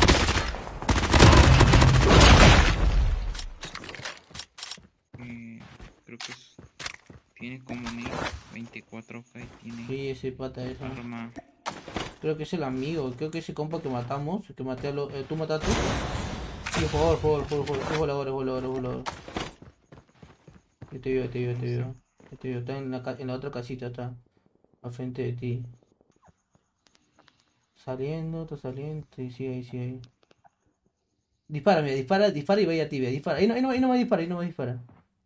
Eh, creo que es, tiene como mil veinticuatro K y tiene Sí, ese pata esa. arma. Creo que es el amigo. Creo que ese compa que matamos. Que maté a lo... Eh, ¿Tú mataste? Sí, por favor, por favor, por favor. Es volador, es volador, es volador. Yo te veo, yo te veo, yo te veo. Yo te veo, está en la, ca- en la otra casita, está. Al frente de ti. Saliendo, está saliendo. Sí, sí, ahí, sí, ahí. Dispara, mira, dispara, dispara y vaya a tibia, dispara. Ahí no, ahí no, ahí no me dispara, ahí no me dispara.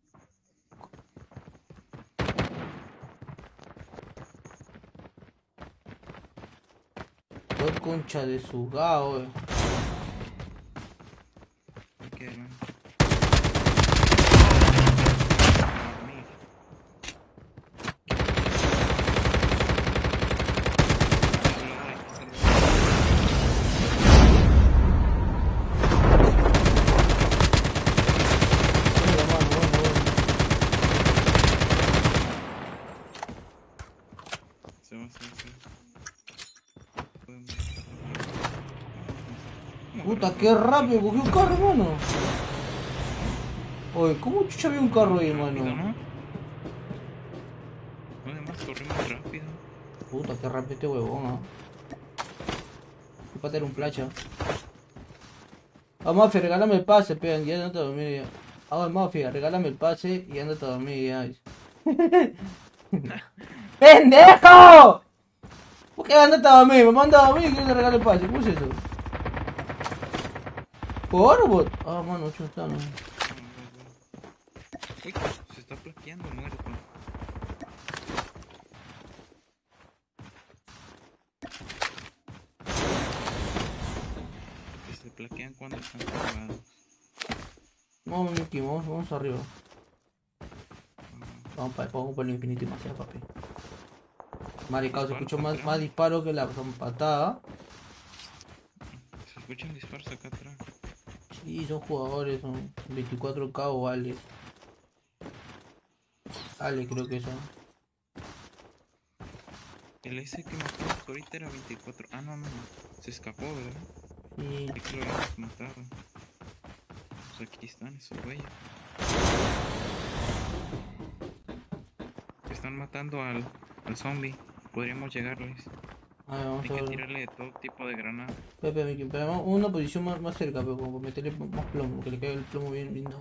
Qué concha de su gao, eh. Aquí adelante. Dormir. Celular, aquí celular. Dame la mano, bueno, bueno. Se va, se va, se va. Podemos- Puta, qué rápido cogió un carro, hermano. Oye, ¿cómo chucha había un carro ahí, Rápido, mano? ¿no? Además corrimos rápido. Puta, qué rápido este huevón, ¿ah? ¿Qué pata era un placha? Ah, Mafia, regálame el pase, pegan, ya andate a dormir ya. Ah, Mafia, regálame el pase y andate a dormir ya. ¡Pendejo! ¿Por qué andate a dormir? Me manda a dormir y quiero que te regale el pase. ¿Cómo es eso? ¿Por bot? Ah, mano, ocho está, no. Uy, se está plaqueando muerto. Que se plaquean cuando están jugados. Vamos, Mickey, vamos, vamos arriba. Vamos para vamos para el infinito y más allá, papi. Maricao, se escuchó más, más disparo que la patada. Se escuchan disparos acá atrás. Sí, son jugadores, son veinticuatro K o Ale. Ale creo que son. El ese que matamos ahorita era veinticuatro. Ah, no, no, no. Se escapó, ¿verdad? Sí. Es que lo habíamos matado. Pues aquí están esos güeyes. Están matando al, al zombie. Podríamos llegarles. A ver, vamos Hay a que ver. tirarle de todo tipo de granadas. Pepe, Mickey, pero vamos a una posición más, más cerca, pero como para meterle más plomo, que le caiga el plomo bien lindo.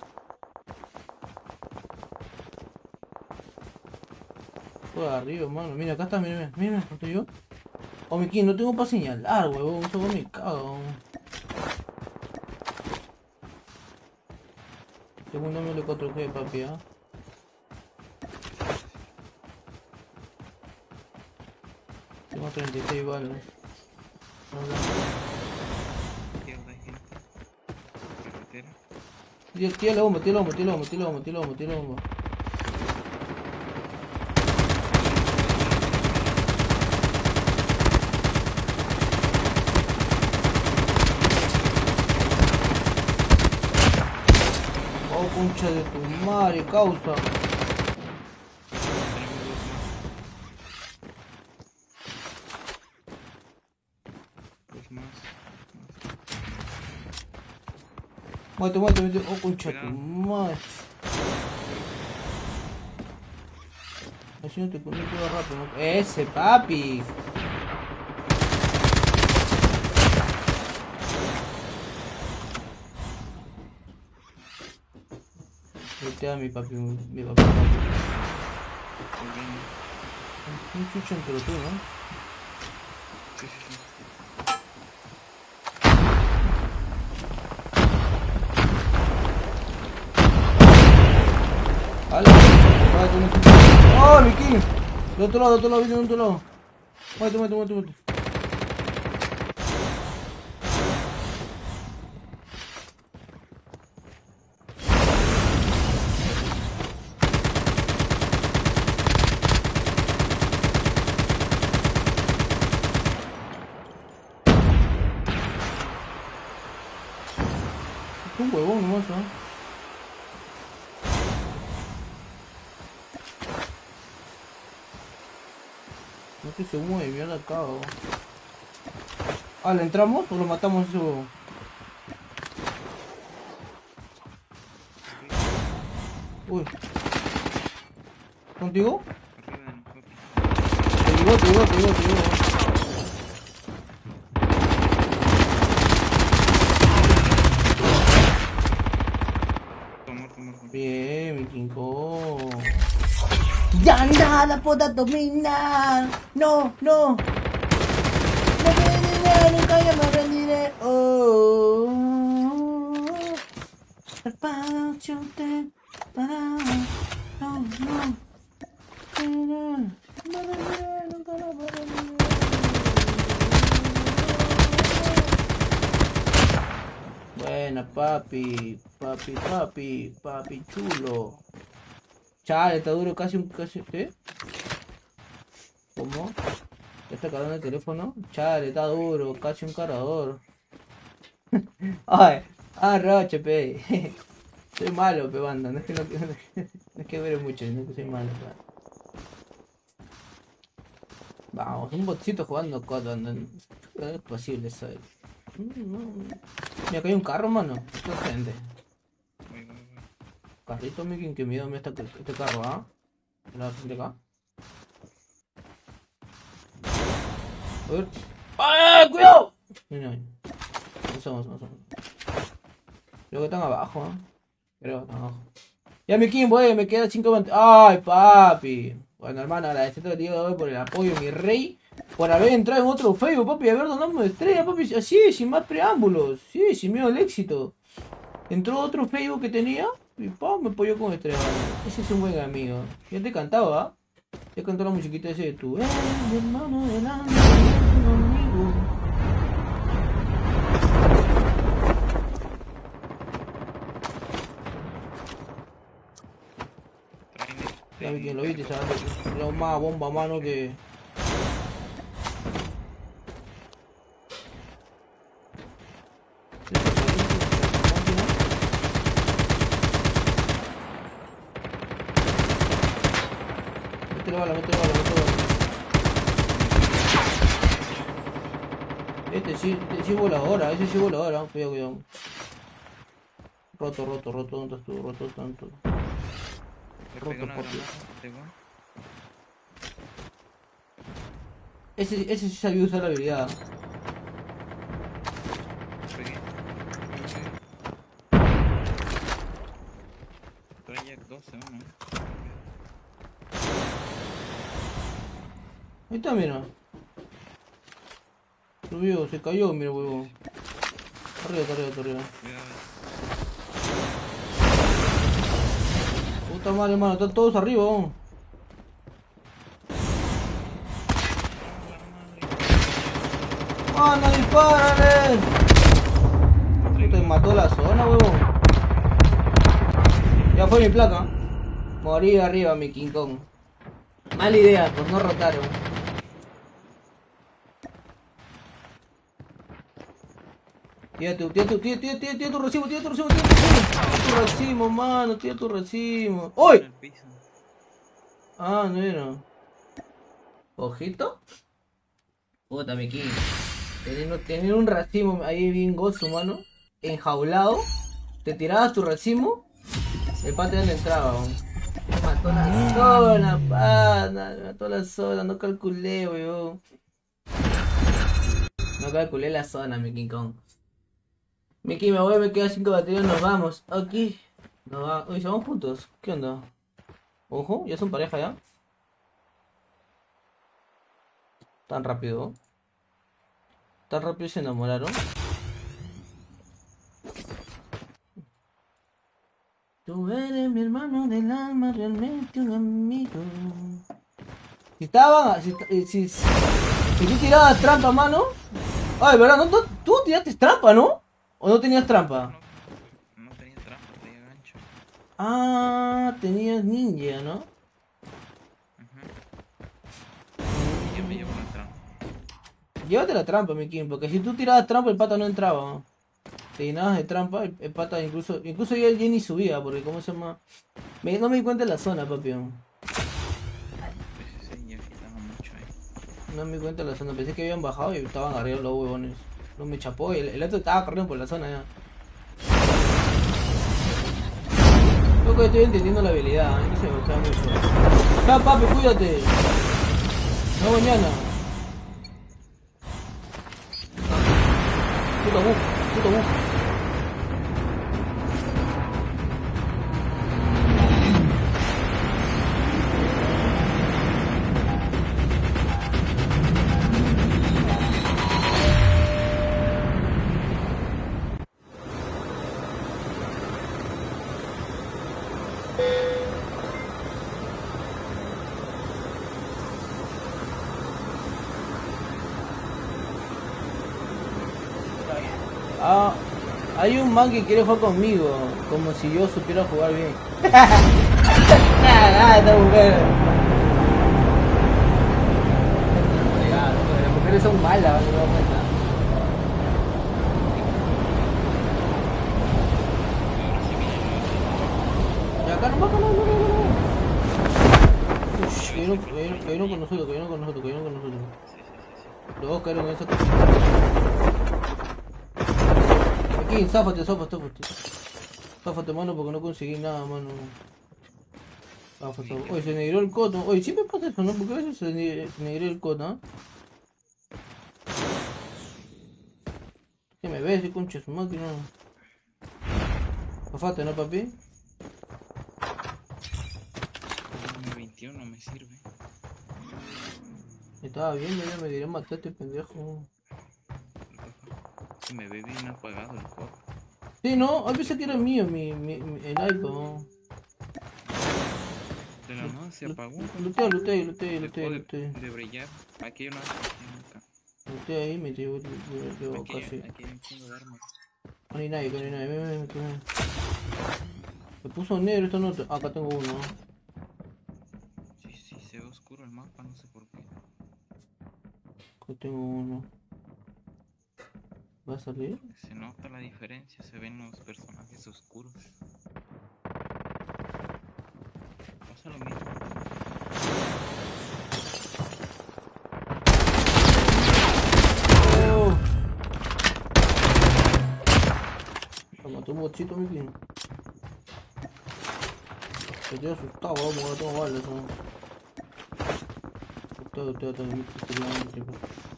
Todo arriba, mano. Mira, acá está, mira, mira, mira, ¿no estoy yo? Oh, Mickey, no tengo para señalar, huevón, eso me cago. Tengo un M L cuatro G, papi, ¿ah? Tengo treinta y seis balas. Izquierda hay gente. Carretera. Tira, tira la bomba, tira la bomba, tira la bomba, tira la bomba, tira la bomba, tira la bomba. Oh, concha de tu madre, causa. Tenemos dos más. Dos más. Muerte, muerte, muerte. Oh, concha de tu Cuidado. madre. Así no te conecto rápido, ¿no? Ese, papi. Este a mi papi, mi papi. Volviendo. Un chucho entre tú, ¿no? Sí, sí, sí. ¡Hala! ¡Oh, mi king! De otro lado, de otro lado, viene de otro lado. Muerte, muerte, muerte, muerte. Es un huevón nomás, ¿no? No que se mueve, mierda acá, ¿o? Ah, ¿le entramos o lo matamos ese huevón? Uy. ¿Contigo? Arriba de nosotros. Te digo, te digo, te digo, te digo. Muerto, muerto, muerto. Bien, mi King Kong. a la puta domina. No, no. No me rendiré, nunca yo me rendiré. Oh. Para, chute, para. No, no. No me rendiré, nunca yo me rendiré. Buena, papi, papi, papi, papi chulo. Chale, está duro casi un casi. ¿Eh? ¿Cómo? ¿Ya está cargando el teléfono? Chale, está duro, casi un cargador. Ay, ah, roche, pe. Soy malo, pe, banda. No es que no, no, no es que dure mucho, no es que soy malo, pe. Vamos, un botcito jugando C O D, banda. No es posible eso. Mira, acá hay un carro, mano. Esto gente. Carrito, Mickey, que miedo me está este carro, ¿ah? ¿eh? La gente acá. A ver. ¡Ay, cuidado! No, no, no somos, no somos. Creo que están abajo, ¿eh? Creo que están abajo. Ya, Mickey, voy, me queda cinco. ¡Ay, papi! Bueno, hermano, agradecerte a ti hoy por el apoyo, mi rey. Por haber entrado en otro Facebook, papi, a ver dónde damos estrella, papi, así, sin más preámbulos, sí, sin miedo al éxito. Entró otro Facebook que tenía y pa, me apoyó con estrella. Ese es un buen amigo. Ya te cantaba, ¿ah? ¿eh? Ya cantó la musiquita ese de tú. Eh, mi hermano del alma, tu amigo. Ya vi quien lo viste, ¿sabes? Era más bomba, mano, que... Métele bala, métele bala, métele bala. Este sí, este sí voladora, ese sí voladora, cuidado, cuidado. Roto, roto, roto, ¿dónde estás tú? Roto tanto. Roto, papi. Ese, ese sí sabía usar la habilidad. Ahí está, mira. Subió, se cayó, mira, huevo. Arriba, está arriba, está arriba. Puta madre, hermano, están todos arriba, ¿no? ¡Mano, dispárale! Puta, me mató la zona, huevo. Ya fue mi placa. Morí arriba, mi King Kong. Mala idea, pues no rotaron. Tira tu, tira tu, tira, tira, tira, tira tu racimo, tira tu racimo, tira tu racimo. Tira tu racimo, mano, tira tu racimo. ¡Uy! Ah, no era. ¿Ojito? Puta, mi King. Tener, tener un racimo ahí bien gozo, mano. Enjaulado. Te tirabas tu racimo. El pate ya no entraba, ¿no? Me mató la zona, pana. Me mató la zona, no calculé, weón. No calculé la zona, mi King Kong. Miki, me voy, me quedan cinco baterías, nos vamos. Aquí. Nos va. Uy, ¿somos juntos? ¿Qué onda? Ojo, ya son pareja ya. Tan rápido. Tan rápido se enamoraron. Tú eres mi hermano del alma, realmente un amigo. Si estaban, si, si, si, si tú tirabas trampa, mano. Ay, verdad, ¿no? ¿Tú, tú tiraste trampa, ¿no? ¿O no tenías trampa? No, no tenía trampa, tenía gancho. Ah, tenías ninja, ¿no? Uh-huh. Yo me llevo la trampa. Llévate la trampa, mi King, porque si tú tirabas trampa el pata no entraba, ¿no? Te llenabas de trampa, el, el pata incluso, incluso ya, ya ni subía, porque ¿cómo se llama? Me, no me di cuenta de la zona, papi. Pues ese ya quitaba mucho ahí. No me di cuenta de la zona, pensé que habían bajado y estaban arriba los huevones. No me chapó y el, el otro estaba corriendo por la zona ya. Creo que estoy entendiendo la habilidad, ¿eh? No se me gusta mucho. Ya, papi, cuídate. No mañana. Puto bug, puto bug. Ah, hay un man que quiere jugar conmigo, como si yo supiera jugar bien. Nada, esta mujer. Las mujeres son malas, no me doy cuenta. Y acá no, acá no, no, no, no. Ush, cayeron, cayeron, cayeron con nosotros, cayeron con nosotros, cayeron con nosotros. Los dos cayeron en esa cosa. Aquí, záfate, záfate, záfate. Záfate, mano, porque no conseguí nada, mano. Záfate, záfate. Oye, se negró el coto. Oye, siempre pasa eso, ¿no? Porque a veces se ne- se negró el coto, ¿no? ¿Qué me ves, concha su máquina? Záfate, ¿no, papi? M veintiuno me sirve. Estaba viendo, ya me diré matarte, pendejo. Se me ve bien apagado el juego. Sí, no, a veces que era mío, mi, mi, mi- el iPad, ¿no? De la nada se apagó. Lutea, lutea, lutea, Dejó lutea, de, lutea. de brillar. Aquí hay una acá. Lutea ahí, me llevo, llevo Aquí, casi. aquí hay un chingo de armas. No hay nadie, no hay nadie, ven, ven, ven, ven. Se puso negro, esto no. te- Acá tengo uno. Sí, sí, se ve oscuro el mapa, no sé por qué. Acá tengo uno. ¿Va a salir? Se nota la diferencia, se ven los personajes oscuros. Pasa lo mismo. ¡Oh! Lo mató un bochito, mi tío. Estoy asustado, vamos, ahora tengo balas, ¿no? Todo, todo, todo, mi tío.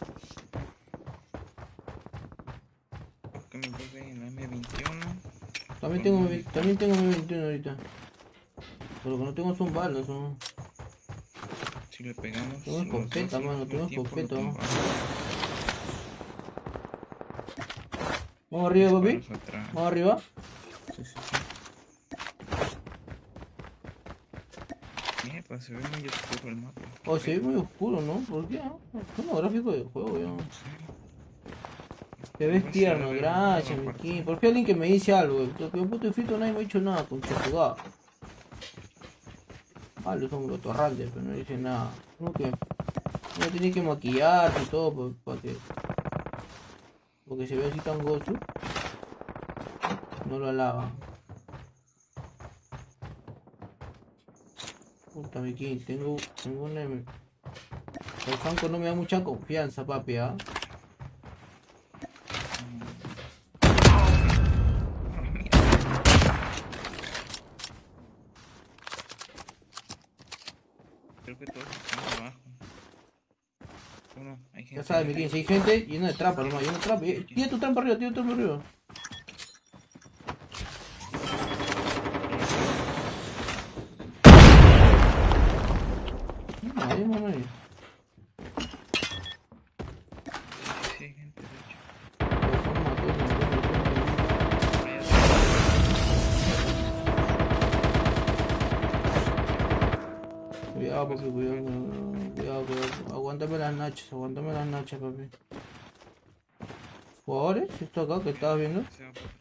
Que me lleve en la M veintiuno. También tengo, mi- también tengo mi veintiuno ahorita. Pero lo que no tengo son balas, ¿no? Si le pegamos. Tengo los escopeta, dos al mano, mismo tengo tiempo, lo escopeta, ¿no? tumbamos. Vamos arriba, papi. Disparos atrás. Vamos arriba. Sí, sí, sí. Mierda, se ve muy oscuro el mapa. Oh, se ve muy oscuro, ¿no? ¿Por qué? Ah, es un gráfico de juego, ya. No sé. Te ves Pues, tierno, se ve gracias, muy mi aparte. king. Por fin alguien que me dice algo. Lo que un puto frito nadie me ha dicho nada, con chapugada. Ah, los son los torrales, pero no dice nada. Como que uno tiene que maquillarse y todo para que. Porque se ve así tan gozo. No lo alaba. Puta, mi king, tengo, tengo una. El Franco no me da mucha confianza, papi, ¿ah? Creo que todos están abajo. Uno, hay gente. Ya sabes, mi king, si hay gente llena de trampa, hermano, llena de trampa. Eh, Tira tu trampa arriba, tira tu trampa arriba. No, ahí, mano, ahí. Sí, hay gente, de hecho. Los han matado, los han matado. Por allá atrás. Cuidado, papi, cuidado, cuidado, cuidado. Aguántame las nachas, aguántame las nachas, papi. ¿Jugadores? ¿Esto acá que estabas viendo? Se va por atrás.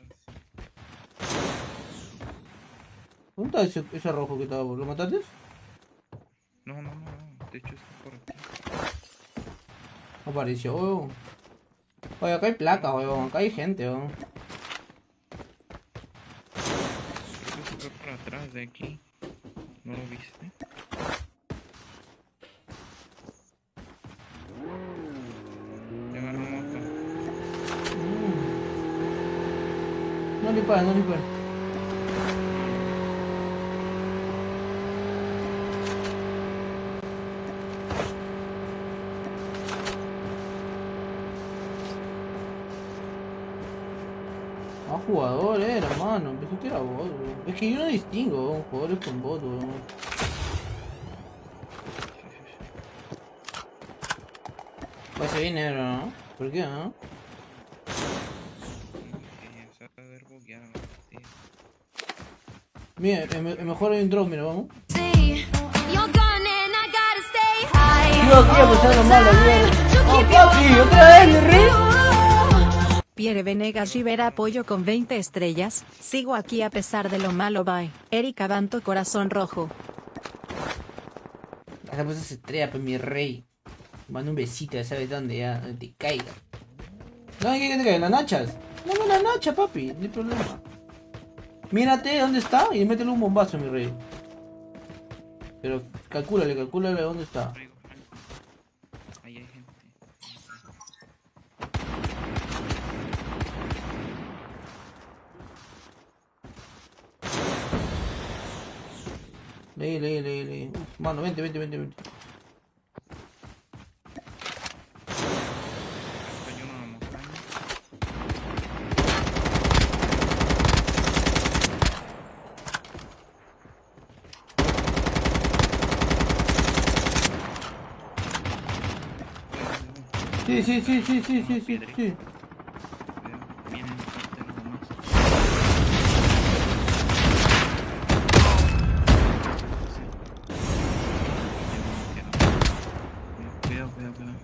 ¿Dónde está ese, ese rojo que estaba? ¿Lo mataste? No, no, no, no. De hecho está por aquí. Apareció, weón. Oye, acá hay placas, weón. Acá hay gente, weón. Creo que se fue por atrás de aquí. ¿No lo viste? Te agarró moto. Mm. No dispara, no dispara. Ah, jugador era, hermano. Pensé que era bot, weón. Es que yo no distingo, weón, jugadores con bot, weón. Pues se viene negro, ¿no? ¿Por qué, no? Que se va a ver bugueada la partida. Mira, es me- es mejor hay un drop, mira, vamos. Tío, aquí a pesar de lo malo, tío. ¡Oh, papi! ¡Otra vez, mi rey! Pierre Venegas Rivera apoyo con veinte estrellas. Sigo aquí a pesar de lo malo, bye. Erika Banto corazón rojo. Hagamos esa estrella, pues mi rey. Manda un besito, ya sabes dónde, ya, donde te caiga. No, ¿qué te caiga? ¿Las nachas? No, no, la nacha, papi, no hay problema. Mírate dónde está y métele un bombazo, mi rey. Pero calcúlale, calcúlale dónde está. Ahí hay gente. Leí, leí, leí, leí. Uf, mano, vente, vente, vente, vente. Hay uno en la montaña. Sí, sí, sí, sí, sí, sí, sí, sí. Cuidado, vienen parte de los demás. Cuidado, cuidado, cuidado.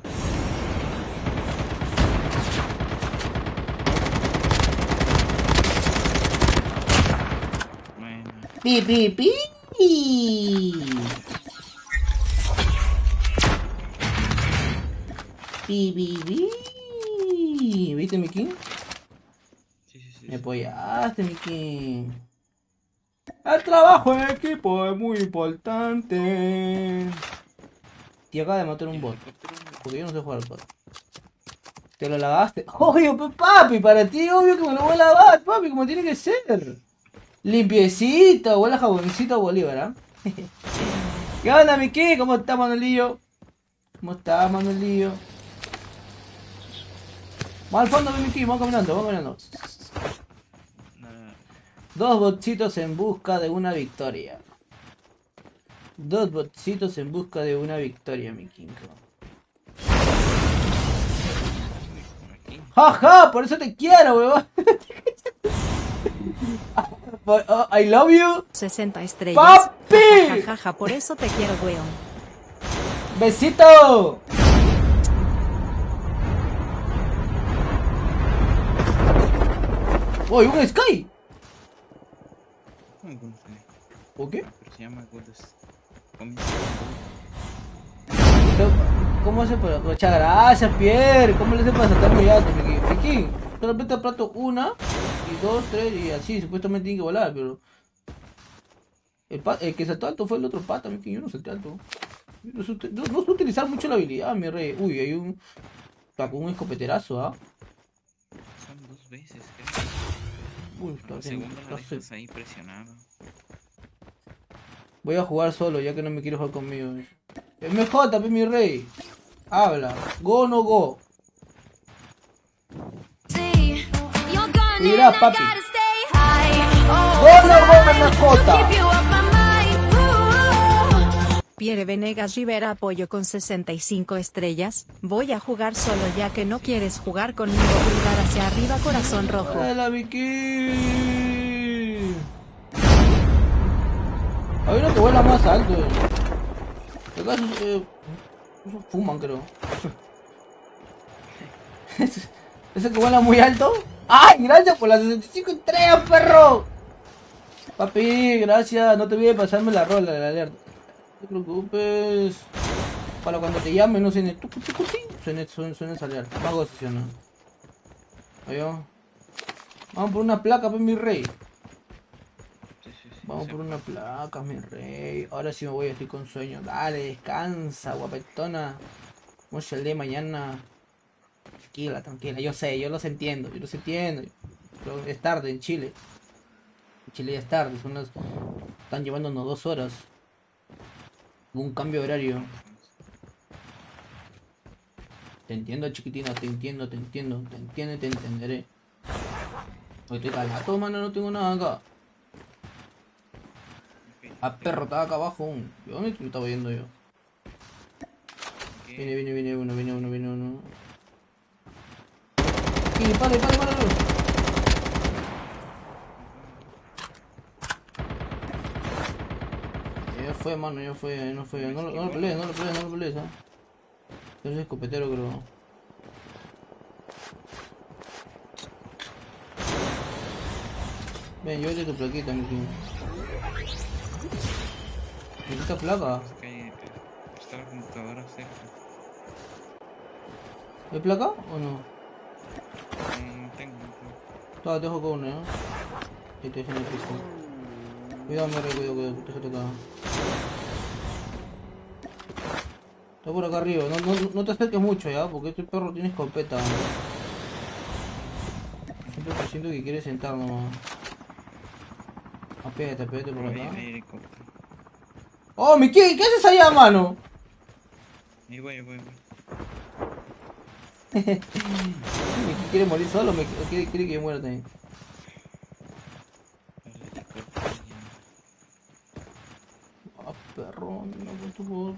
Bueno, Pi, pi, pi. Pi, pi, pi. ¿Viste, mi king? sí, sí, sí. Me apoyaste, mi king. El trabajo en equipo es muy importante. Y acaba de matar un bot. Porque yo no sé jugar al bot. ¿Te lo lavaste? Obvio, pues, papi, para ti, obvio que me lo voy a lavar, papi, como tiene que ser. Limpiecito, huele a jaboncito Bolívar, ¿ah? ¿eh? ¿Qué onda, mi king? ¿Cómo está, Manolillo? ¿Cómo está, Manolillo? Vamos al fondo, mi king, vamos caminando, vamos caminando. Nada, Dos botcitos en busca de una victoria. Dos botcitos en busca de una victoria, mi king. aquí. ¡Jaja! Por eso te quiero, weón. Oh, I love you. sesenta estrellas. ¡Papi! Jajaja, por eso te quiero, weón. ¡Besito! ¡Uy, un Sky! ¿Cómo conoce? ¿O qué? Pero se llama Godos. ¿Cómo hace para...? Muchas gracias, Pierre. ¿Cómo le hace para saltar muy alto, Miki? Miki, solamente plato una, y dos, tres, y así, supuestamente tiene que volar, pero... El, pa... el que saltó alto fue el otro pata, Miki, yo no salté alto. Yo no, sé, no, no sé utilizar mucho la habilidad, mi rey. Uy, hay un... Sacó un escopeterazo, ¿ah? Son dos veces, creo. Uy, está La haciendo- segunda está la haciendo- dejas ahí presionado. Voy a jugar solo, ya que no me quiere jugar conmigo. M J, pe, mi rey. Habla. Go o no go. Mira, papi. Go o no go, M J. Pierre Venegas Rivera apoyo con sesenta y cinco estrellas. Voy a jugar solo ya que no quieres jugar conmigo. Pulgar hacia arriba, corazón rojo. Hola, Vicky. Hay uno que vuela más alto. Eh. Acá esos, eh, esos fuman, creo. Ese ese que vuela muy alto. ¡Ay, gracias por las sesenta y cinco estrellas, perro! Papi, gracias. No te olvides de pasarme la rola, la alerta. No te preocupes. Para cuando te llame no suene tucu, tucu, tin, suene, suene, suene esa alerta. Más gozo, ¿sí o no? Ahí va. Vamos por una placa, pues, mi rey. Sí, sí, sí. Vamos sí. por una placa, mi rey. Ahora sí me voy, estoy con sueño. Dale, descansa, guapetona. Vamos el día de mañana. Tranquila, tranquila. Yo sé, yo los entiendo, yo los entiendo. Pero es tarde en Chile. En Chile ya es tarde, son las... Están llevándonos dos horas. Hubo un cambio de horario. Te entiendo, chiquitina, te entiendo, te entiendo, te entiendo y te entenderé. Hoy estoy calado, mano, no tengo nada acá. Ok, Ah, perro, estaba acá abajo. ¿De dónde lo estaba viendo yo? ok. Viene, viene, viene uno, viene uno, viene uno. Sí, pare, pare, pare. Ya fue, mano, ya fue, ya no fue. No, lo- no lo pelees, no lo pelees, no lo pelees, ¿ah? Yo soy escopetero, creo. Ven, llévate tu plaquita, mi tío. ¿Necesitas placa? Es que hay- está la computadora cerca. ¿Hay placa o no? No, no tengo, no tengo. Toma, te dejo con una, ¿no? Ahí te dejé en el piso. Cuidado, me cuidado, cuidado, déjate acá. Está por acá arriba, no, no, no te acerques mucho ya, porque este perro tiene escopeta. Siempre siento que quiere sentar nomás. Apégate, apégate por Ahí acá. hay helicóptero. ¡Oh, Miki! ¿Qué haces allá, mano? Ahí voy, ahí voy, ahí voy. ¿Miki quiere morir solo o me- o quiere, quiere que yo muera también? El helicóptero ya. Ah, perro, no con tu voz.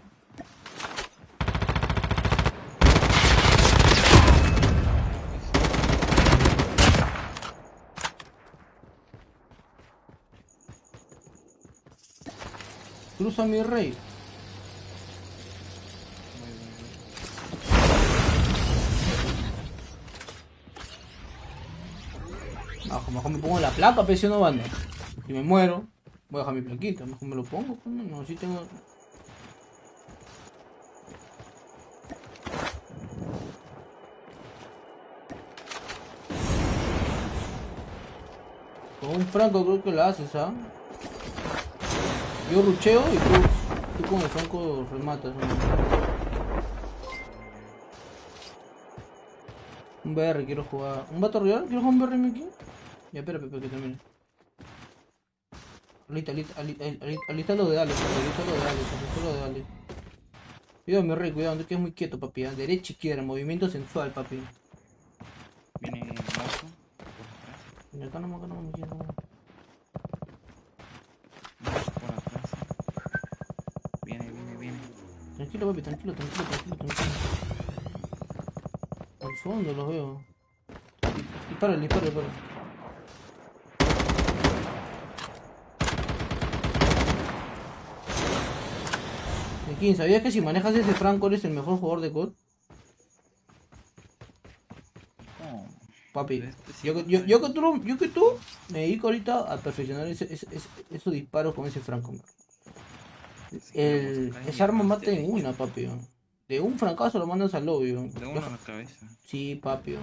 Cruza mi rey. Voy, voy, voy. Ah, mejor me pongo la placa, pero si no banda. Si me muero, voy a dejar mi plaquita, mejor me lo pongo, coño, no, así tengo. Con un franco creo que la haces, ¿ah? Yo rucheo y tú, tú con el franco rematas, ¿no? Un B R quiero jugar. ¿Un Battle Royale? ¿Quieres jugar un B R, Mickey? Ya, espera, espera, que termine. Alita, alita, alita, alita, alita lo de Alex, alita lo de Alex, alita lo de Alex. Cuidado, mi rey, cuidado, no te quedes muy quieto, papi. ¿eh? Derecha, izquierda, movimiento sensual, papi. Viene moto por atrás. Mira, acá nomás, acá nomás, Mickey, acá nomás. Moto por atrás. Viene, viene, viene. Tranquilo, papi, tranquilo, tranquilo, tranquilo, tranquilo. Al fondo los veo. Dispara, dispara, dispara. Mekin, ¿sabías que si manejas ese franco eres el mejor jugador de C O D? Oh, Papi, este sí yo, va que- yo, a- yo que tú, yo que tú me dedico ahorita a perfeccionar ese, ese- ese- esos disparos con ese franco. sí, El, vamos a caer esa arma bien mata en derecho. una, papi. De un francazo lo mandas al lobby. De uno a la cabeza. Sí, papi.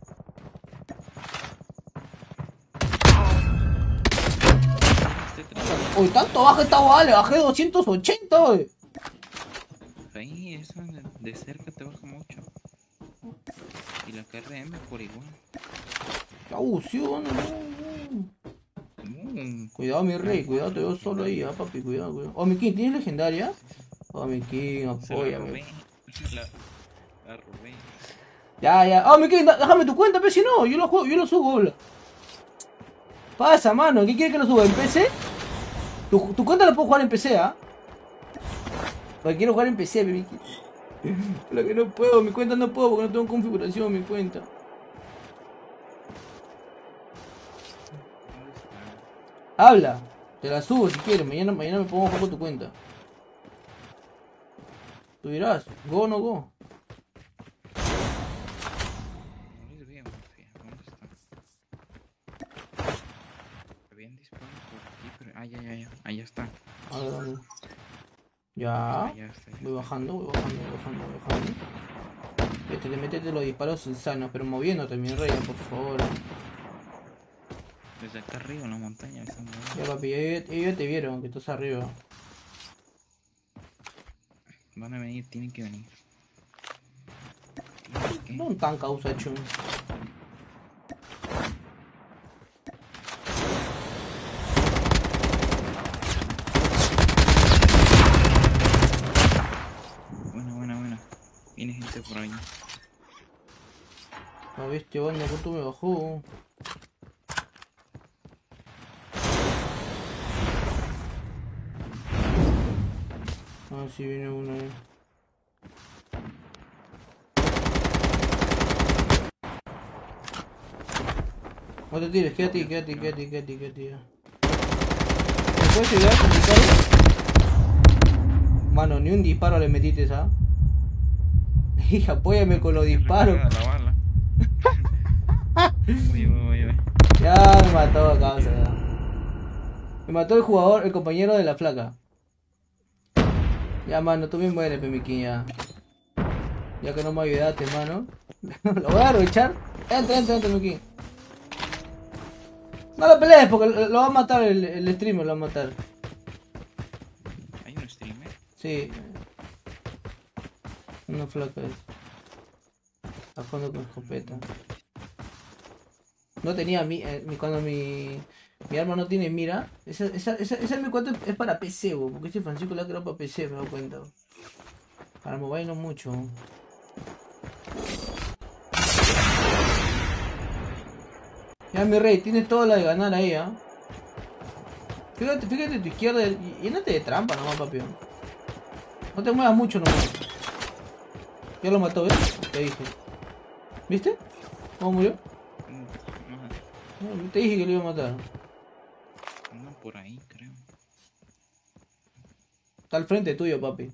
Este tren- Uy, tanto baja esta guada, le bajé doscientos ochenta, uy. Ahí, eso de, de cerca te baja mucho. Y la K R M por igual. Qué abusión, no, no. Mm, Cuidado, mi rey, cuidado, te veo solo ahí, ah, papi, cuidado, cuidado. Oh, mi king, ¿tienes legendaria? Oh, mi king, se la apóyame. robé. La, la robé. Ya, ya. Oh, mi king, da- déjame tu cuenta, pero si no, yo lo juego, yo lo subo, bla. Pasa, mano, ¿qué quieres que lo suba? ¿En P C? Tu, tu cuenta la puedo jugar en P C, ¿ah? Porque quiero jugar en P C, mi king. Lo que no puedo, mi cuenta no puedo porque no tengo configuración, mi cuenta. ¿Dónde está? Habla, te la subo si quieres, mañana, mañana me pongo a jugar con tu cuenta. Tú dirás, go o no go. No les veo, Mafia. ¿Dónde está? Habían disparado por aquí, pero. Ah, ya, ya, ya. Allá está. A ver, a ver. Ya. Allá está. ya Voy está. bajando, voy bajando, voy bajando, voy bajando. Métete, métete los disparos insanos, pero moviéndote, mi rey, por favor. Desde acá arriba en la montaña. Están moviendo. Ya, papi, ellos, ellos te vieron que estás arriba. Van a venir, tienen que venir. ¿Qué? No un tan causa chun. Buena, buena, buena. Viene gente por ahí. La bestia, banda, ¿cuánto me bajó? Ah, sí, viene uno ahí. No te tires, quédate, quédate, quédate, quédate, quédate. ya. ¿Me puedes ayudar con disparo? Mano, ni un disparo le metiste, ¿ah? Hija, apóyame con los disparos. La bala. Voy, voy, voy, voy. Ya me mató a causa. ya. Me mató el jugador, el compañero de la flaca. Ya, mano, tú bien mueres, Pemiquín, ya. Ya que no me ayudaste, mano. Lo voy a aprovechar. Entra, entra, entra, Pemiquín. No lo pelees porque lo va a matar el, el streamer, lo va a matar. ¿Hay un streamer? Sí. Una flaca es. A fondo con escopeta. No tenía mi, eh, mi cuando mi mi arma no tiene mira. Esa esa esa, esa M cuatro es para P C, bo, porque este Francisco la creó para P C, me doy cuenta. Bo. Para mobile no mucho. Ya, mi rey, tienes toda la de ganar ahí, ¿ah? ¿eh? Fíjate, fíjate a tu izquierda y llénate de trampa nomás, papi. No te muevas mucho nomás. Ya lo mató, ¿ves? Te dije. ¿Viste? ¿Cómo murió? No, te dije que lo iba a matar. No, por ahí, creo. Está al frente tuyo, papi.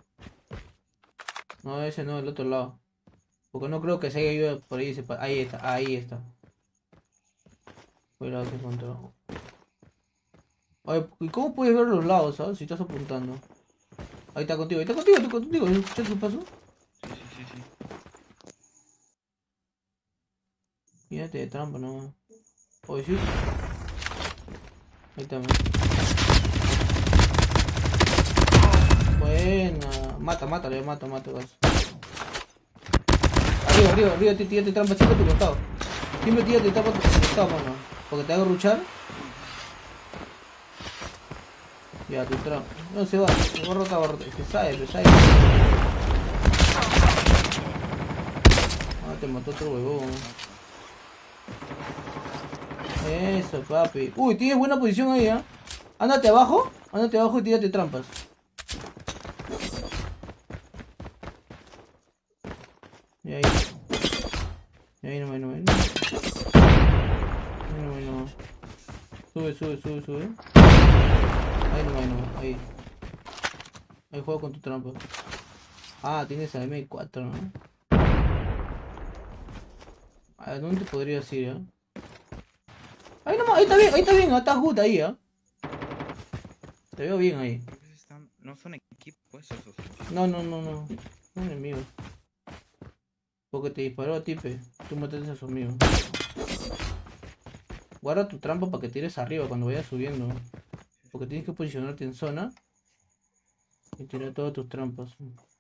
No, ese no, el otro lado. Porque no creo que se haya ido por ahí. Se ahí está, ahí está. Cuidado, se encontró. Oye, ¿y cómo puedes ver los lados, sabes? Si estás apuntando. Ahí está contigo, ahí está contigo, está contigo. ¿Escuchas su paso? Sí, sí, sí, sí. Fíjate de trampa, no. Oye, sí. Ahí está. Buena. Mata, mata, le mata, mata. Vas. Arriba, arriba, arriba, tírate trampa, siempre a tu costado. Siempre tírate trampa a tu costado, mano. Porque te hago ruchar. Ya, tu trampa. No se va, se va a rotar, va a rotar. Se sabe, se sabe. Ah, te mató otro huevón. Eso, papi. Uy, tienes buena posición ahí, ¿eh? Ándate abajo, ándate abajo y tírate trampas. Y ahí. Y ahí no, ahí no, ahí no. Ahí no, ahí no. Sube, sube, sube, sube. Ahí no, ahí no, ahí. Ahí juego con tu trampa. Ah, tienes a M cuatro, ¿no? ¿A dónde podrías ir, eh? Ahí nomás, ahí está bien, ahí está bien, está good ahí, ¿eh? Te veo bien ahí. Están... No son equipos esos. No, no, no, no. Son enemigos. Porque te disparó a ti, pe. Tú mataste a su amigo. Guarda tu trampa para que tires arriba cuando vayas subiendo. Porque tienes que posicionarte en zona. Y tirar todas tus trampas.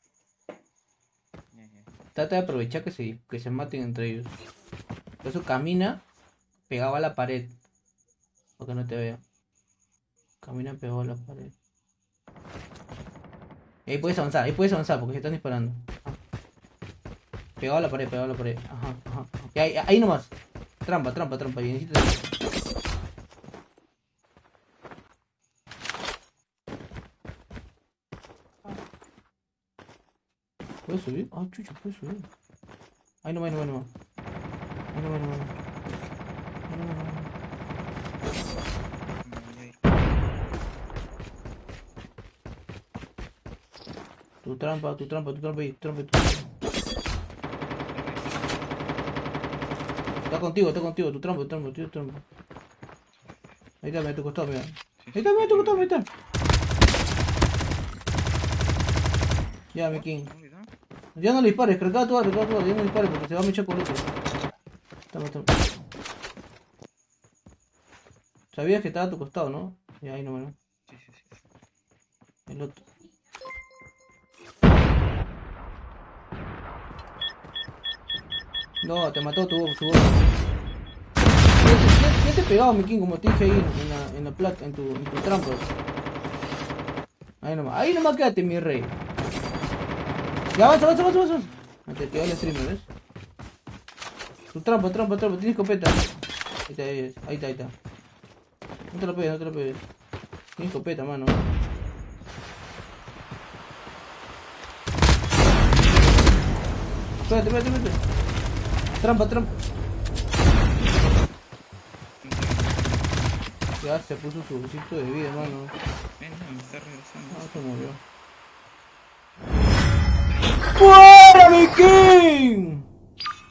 Trata de aprovechar que se, que se maten entre ellos. Por eso camina pegado a la pared. Para que no te vea. Camina pegado a la pared. Y ahí puedes avanzar, ahí puedes avanzar porque se están disparando. Ajá. Pegado a la pared, pegado a la pared. Ajá, ajá. Y ahí, ahí nomás. Trampa, trampa, trampa. Y necesitas... ¿Puedes subir? Ah, chucho, puedes subir. Ahí nomás, ahí nomás, ahí nomás. Ahí nomás, ahí nomás. Ahí nomás, ahí nomás. Tu trampa, tu trampa, tu trampa ahí, trampa, tu trampa. Está contigo, está contigo, tu trampa, tu trampa, tu trampa. Ahí está, mira, a tu costado, mira. Ahí está, mira, a tu costado, ahí está. Ya, mi king. Ya no le dispares, cargada tu arma, cargada tu arma, ya no le dispares porque se va a mechar con otro. Toma, toma. Sabías que estaba a tu costado, ¿no? Ya, ahí no, ¿no? Sí, sí, sí. El otro. No, te mató tu su voz. Ya, ya te he pegado, mi king, como te dije ahí en la, en la plata, en tu, en tus trampas. Ahí nomás, ahí nomás quédate, mi rey. Ya avanza, avanza, avanza, avanza. Ahí te quedó el streamer, ¿ves? Tu trampa, trampa, trampa, tienes escopeta. Ahí está, ahí está, ahí está, ahí está. No te lo pegues, no te lo pegues. Tienes escopeta, mano. Espérate, espérate, espérate. Trampa, trampa. Ya se puso su bolsito de vida, mano. Ven, me está regresando. Ah, se murió. ¡Fuera, mi king!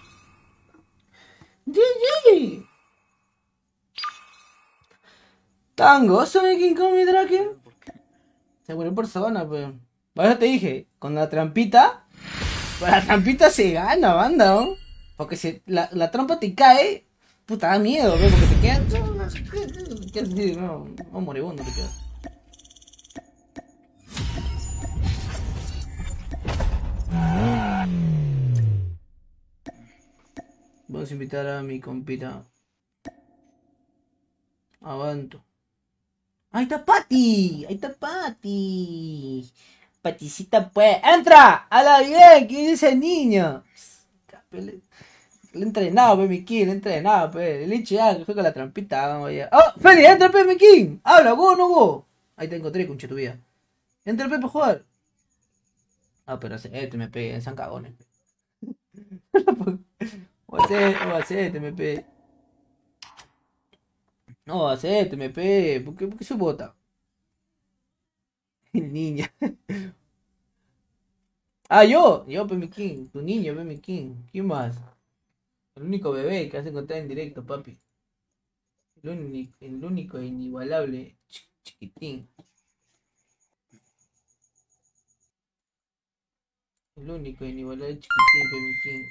G G. Tangoso, mi King Kong, mi Draken. Se murió por sabana, pues. Por eso te dije, con la trampita, con la trampita se gana, banda, ¿no? Porque si la, la trampa te cae, puta, da miedo, ¿no? Porque te quedas... ¿Qué haces? Sí, no, no moribundo te quedas. Vamos a invitar a mi compita. Avanto. ¡Ahí está Pati! ¡Ahí está Pati! Paticita, pues. ¡Entra! ¡A la bien! ¿Quién es ese niño? Le, le he entrenado, pe, mi King. Le he entrenado, pe. Le he dicho ya que fue con la trampita. Vamos allá. ¡Oh! ¡Feli! ¡Entra, pe, mi King! ¡Habla! ¿Go o no go? Ahí te encontré, concha tu vida. Entra, pe, para jugar. Ah, pero este me pegue. Son cagones. O hacer, o hacerte, me pe. No, hacerte, me pe. ¿Por qué, por qué se bota? El niño. Ah, yo. Yo, pe mi King. Tu niño, pe mi King. ¿Quién más? El único bebé que vas a encontrar en directo, papi. El único, el único e inigualable. Ch chiquitín. El único e inigualable chiquitín, pe mi King.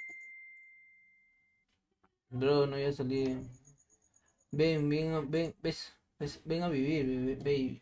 Bro, no voy a salir. Ven, ven, ven, ves, ves, ven a vivir, bebé, baby.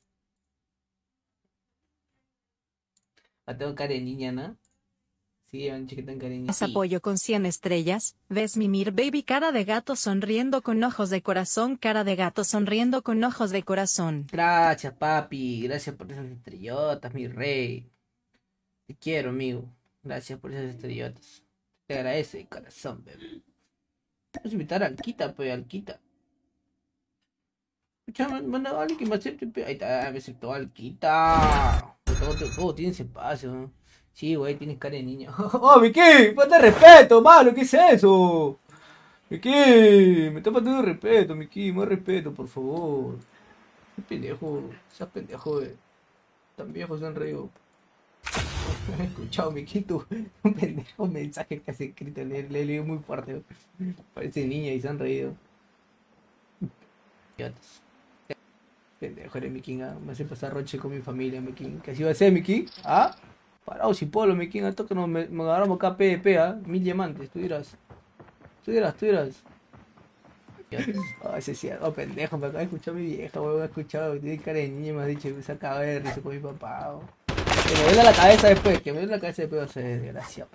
Ah, tengo cara de niña, ¿no? Sí, un chiquitán cara de niña. Es apoyo con cien estrellas. Ves mimir baby, cara de gato sonriendo con ojos de corazón, cara de gato sonriendo con ojos de corazón. Gracias, papi. Gracias por esas estrellotas, mi rey. Te quiero, amigo. Gracias por esas estrellotas. Te agradece de corazón, bebé. Vamos a invitar a Alquita, pues, Alquita. Escucha, manda a alguien que me acepte, pe. Ahí está, me aceptó Alquita. Todo, todo, todo tiene ese espacio, ¿no? Sí, güey, tienes cara de niño. ¡Oh, Miki! ¡Falta de respeto, malo! ¿Qué es eso? Miki, me está faltando de respeto, Miki. Más respeto, por favor. Qué pendejo. Seas pendejo, güey. Tan viejo se han reído. No he escuchado, Miki, tu un pendejo mensaje que has escrito. Le, le he leído muy fuerte. Parece niña y se han reído. Idiotas. Pendejo eres, Miki. ¿Ah? Me hace pasar roche con mi familia, Miki. ¿Qué así va a ser, Miki? ¿Ah? Parado si polo, Miki. Al toque nos me, me agarramos acá P D P, ¿ah? Mil diamantes, tú dirás. Tú dirás, tú dirás. Oh, ese sí, oh, pendejo, me acaba de escuchar a mi vieja, weón. Me ha escuchado, tiene cara de niña y me ha dicho que se acaba de risa con mi papá, weón. Que me duele la cabeza después, que me duele la cabeza después, va a ser desgraciado.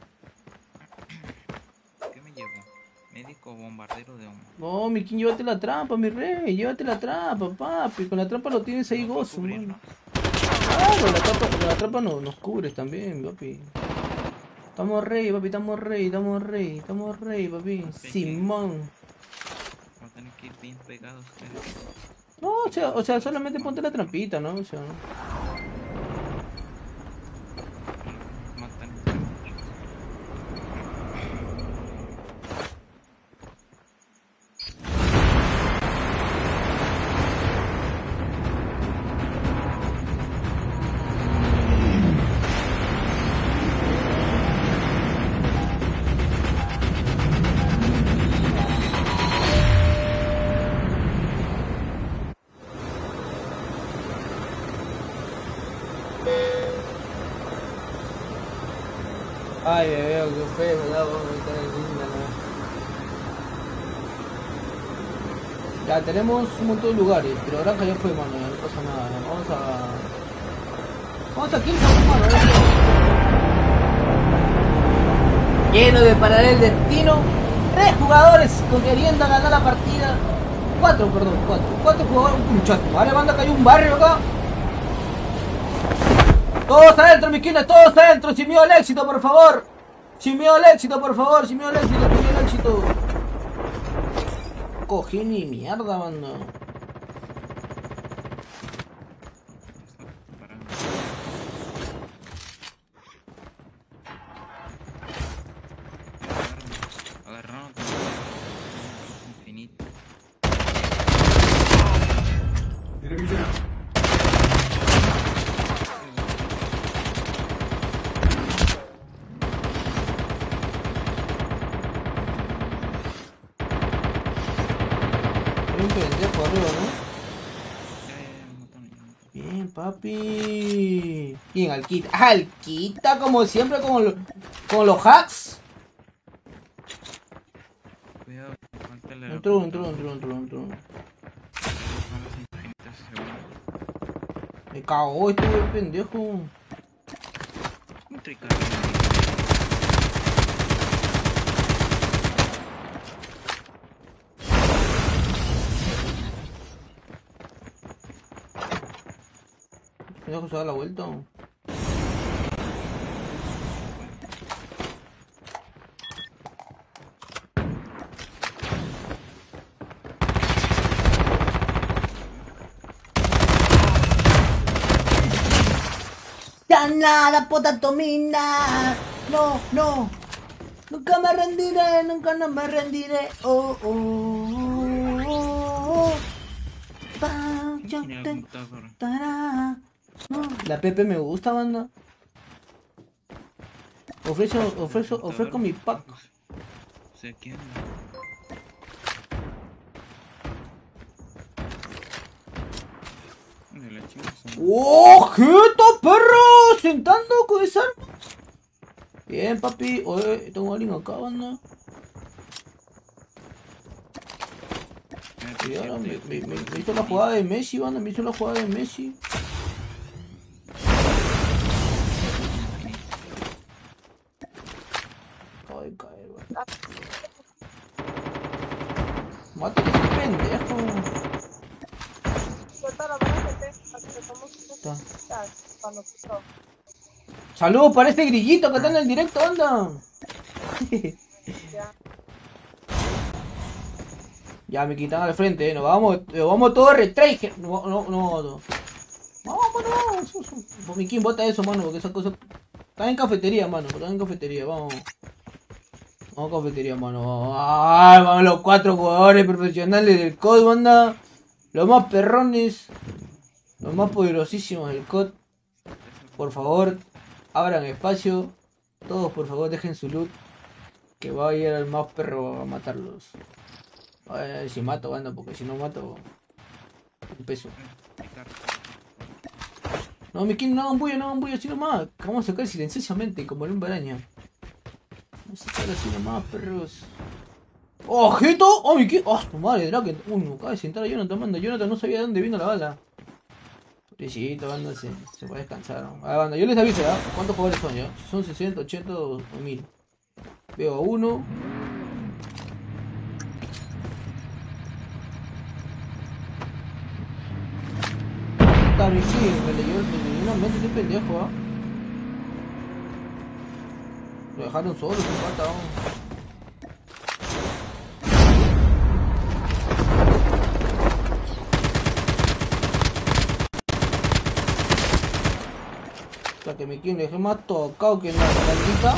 ¿Qué me llevo? Médico bombardero de humo. No, mi King, llévate la trampa, mi rey, llévate la trampa, papi. Con la trampa lo tienes ahí gozo, mano. Claro, la trampa, la trampa no, nos cubres también, papi. Estamos rey, papi, estamos rey, estamos rey, estamos rey, papi. Simón. Vamos a tener que ir bien pegados. Pero... No, o sea, o sea, solamente ponte la trampita, ¿no? O sea. Ay, me veo que feo, me da, vamos a meter el linda, ¿no? Ya tenemos un montón de lugares, pero granja ya fue, mano, no pasa nada, ¿no? Vamos a... Vamos aquí, mano, ¿eh? Lleno de parar el destino, tres jugadores queriendo ganar la partida, cuatro, perdón, cuatro, cuatro jugadores, muchachos, vale, banda, que hay un barrio acá. Todos adentro, mis kines, todos adentro, sin miedo al éxito, por favor. Sin miedo al éxito, por favor, sin miedo al éxito, sin miedo al éxito. Cogí ni mierda, banda. Agarraron infinito. Un pendejo arriba, ¿no? papi. ¿Quién? Alquita. Ah, Alquita, como siempre, con, lo, con los hacks. Cuidado, faltale la Entró, puta. entró, entró, entró, entró. Son las infinitas, seguro. Me cagó este güey, pendejo. Un tricarro. Pendejo se da la vuelta. Ya nada, puta tomina. No, no. Nunca me rendiré, nunca no me rendiré. Oh, oh, oh, oh. Pa, yo ¿Quién tiene la te computadora? estará. No. La Pepe me gusta, banda. Ofrezco, ofrezco, ofrezco mi pack. O sea, ¿quién anda? De la chinga son- ¡Oh, quieto, perro! Sentando con esa arma. Bien, papi. Oye, tengo a alguien acá, banda. Espérate, Y ahora me, siete, me, me, cinco, me hizo la jugada de Messi, banda. Me hizo la jugada de Messi. Acaba de caer, banda. Mátale ese pendejo. Suelta la mano que te, para que somos Está. para nosotros. Saludos para este grillito que está en el directo, banda. Ya. Ya me quitan al frente, eh. Nos vamos, nos vamos todos retrager. No, no, no, no. No, mano, eso, eso. Pues, mi King, bota eso, mano, porque esa cosa. Está en cafetería, mano, está en cafetería, vamos. Vamos a cafetería, mano. Ay, vamos los cuatro jugadores profesionales del C O D, banda. Los más perrones. Los más poderosísimos del C O D. Por favor, abran espacio. Todos, por favor, dejen su loot. Que va a ir al más perro a matarlos. A ver si mato, banda, porque si no mato. Un peso. No, mi King, no hagan bulla, no hagan bulla así nomás. Que vamos a sacar silenciosamente, como el hombre araña. Vamos a sacar así nomás, perros. ¡Ojito! ¡Oh, mi King! ¡Oh, su madre, Draken! Uno, acaba de sentar a Jonathan, banda. Jonathan no sabía de dónde vino la bala. Pobrecito, banda, se, se puede descansar. ¿No? A ver, banda, yo les aviso, ¿ya? ¿Cuántos jugadores son, ya? Si son sesenta, ochenta o mil. Veo a uno. Está mi King, me leyó, me leyó una mente, qué pendejo, ¿ah? Lo dejaron solo, sin pata, ¿no? O sea que mi King le dejé más tocado que en la carguita.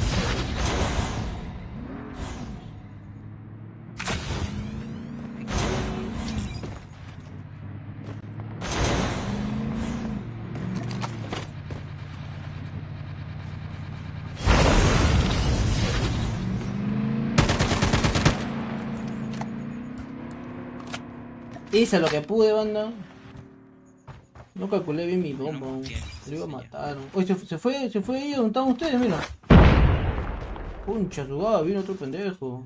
Hice lo que pude, banda. No calculé bien mi bomba. Lo iba a matar. Oye, se, se fue, se fue ahí donde estaban ustedes, mira. Puncha, jugada, vino otro pendejo.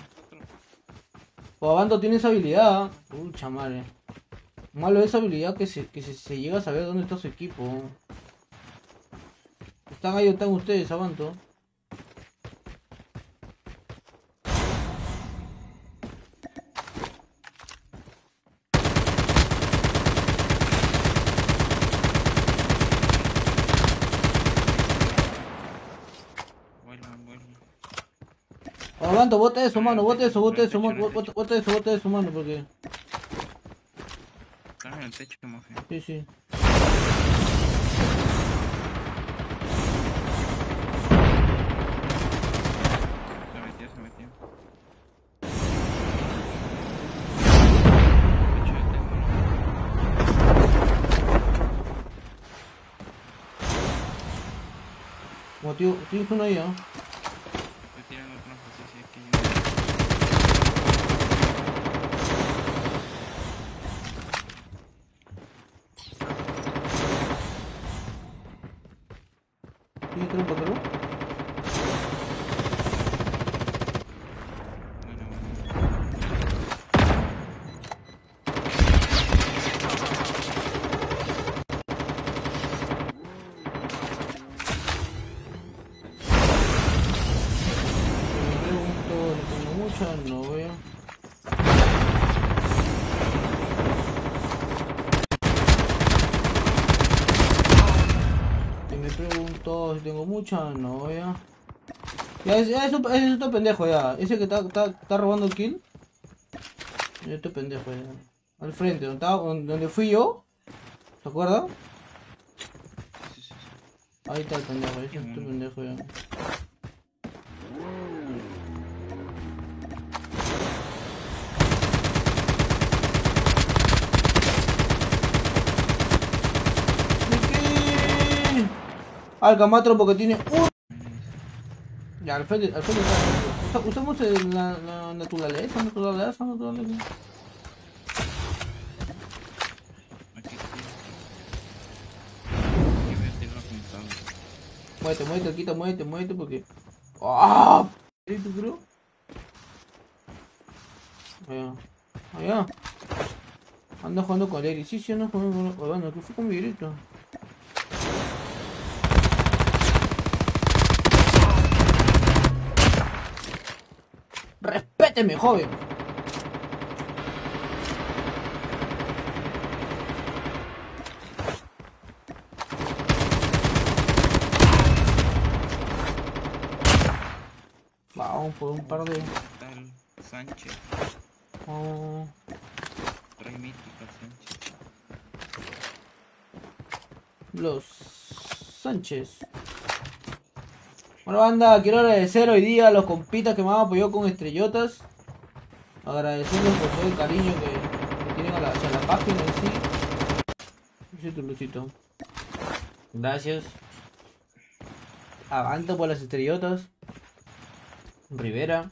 O Abando tiene esa habilidad. Pucha madre. Malo esa habilidad que se, que se, se llega a saber dónde está su equipo. Están ahí donde están ustedes, Abando. Abando, bota eso, mano, bota eso, bota eso, mano, bota, bota eso, bota eso, mano, porque... Están en el techo, moje. Sí, sí. Se metió, se metió. Como tío, tienes uno ahí, ¿ah? Estoy tirando otra posición aquí. mucha novia. Y me preguntó si tengo mucha novia. Ya, ese, ese, ese es otro pendejo ya. Ese que está, está, está robando el kill. Es otro pendejo ya. Al frente, donde, estaba, donde fui yo. ¿Se acuerda? Sí, sí, sí. Ahí está el pendejo, ese es otro pendejo ya. Al Camatro porque tiene un... Ya, al frente, al frente está. Usa- Usamos el- la, la naturaleza, naturaleza, naturaleza. Aquí estoy. Aquí voy a tirar apuntado. Muévete, muévete, quita, muévete, muévete porque... ¡Ah! ¿Sí, tú creo? Allá. Allá. Anda jugando con Eric. Sí, sí, anda jugando con... Bueno, ¿qué fue con mi grito? ¡Respéteme, joven! Vamos por un par de... Está el Sánchez. Oh, Trae mítica Sánchez. los Sánchez. Bueno, banda, quiero agradecer hoy día a los compitas que me han apoyado con estrellotas. Agradecerles por todo el cariño que, que tienen a la, hacia la página en sí. Lucito, Lucito. Gracias. Avanta por las estrellotas. Rivera.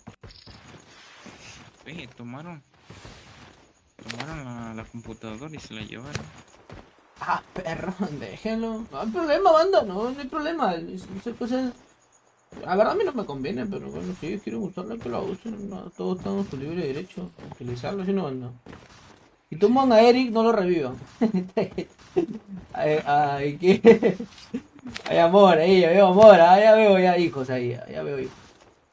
Oye, tomaron. Tomaron la, la computadora y se la llevaron. Ah, perro, déjenlo. No hay problema, banda, no, no hay problema. Es- Esas cosas. La verdad a mí no me conviene, pero bueno, si ellos quieren usarla, que la usen. No, todos estamos con libre derecho a utilizarlo, si no, banda. Si toman a Eric, no lo revivan. ay, ay, ¿qué? Hay amor, ahí, ya veo amor, ah, ya veo ya hijos ahí, ya, ya veo hijos.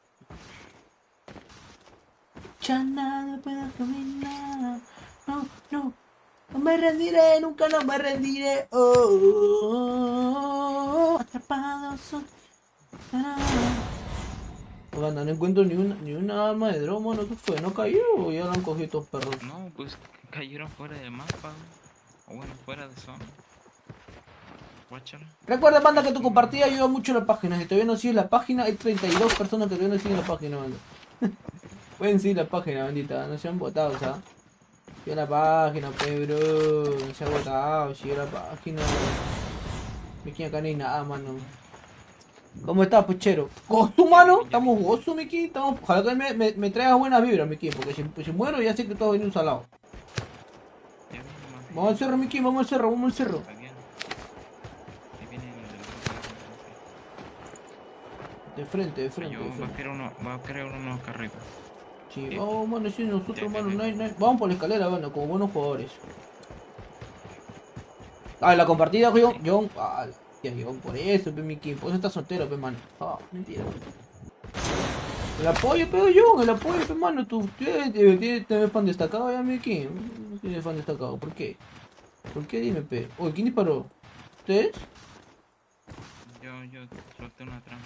Ya nada puedo caminar. No, no. No me rendiré, nunca no me rendiré. Oh, oh, oh, atrapado soy. Oh, banda, no encuentro ni una, ni una arma de dromo, ¿no? ¿Qué fue? ¿No cayó o ya lo han cogido estos perros? No, pues cayeron fuera del mapa. O bueno, fuera de zona. Guáchala. Recuerda, banda, que tu compartida ayuda mucho a la página. Si todavía no sigues la página, hay treinta y dos personas que todavía no siguen la página, banda. Pueden seguir la página, bandita, no se han votado, ¿sabes? Sigue la página, pues, bro. No se ha votado, sigue la página. Miki, acá no hay nada, mano. ¿Cómo estás, puchero? ¿Gozo, mano? ¿Estamos gozo, Miki? Estamos... Ojalá que me, me, me traigas buenas vibras, Miki, porque si, si muero ya sé que todo va a venir un salado. Ya viene más. Vamos al cerro, Miki, vamos al cerro, vamos al cerro. Ahí viene. Ahí viene el del De frente, de otro frente, lado. de Va a frente. querer uno, va a querer uno acá arriba. Sí, vamos, mano, sí, nosotros, mano, no hay, no hay- vamos por la escalera, mano, como buenos jugadores. Ah, la compartida, John, John, ah, ya, John, por eso, pe, Miki, por eso está soltero, pe, mano. Ah, mentira. El apoyo, pero John, el apoyo, pe, mano, tú tienes, tienes, tienes fan destacado ya, Miki. No tienes fan destacado, ¿por qué? ¿Por qué? Dime, pe. Oye, ¿quién disparó? ¿Ustedes? Yo, yo solté una trampa.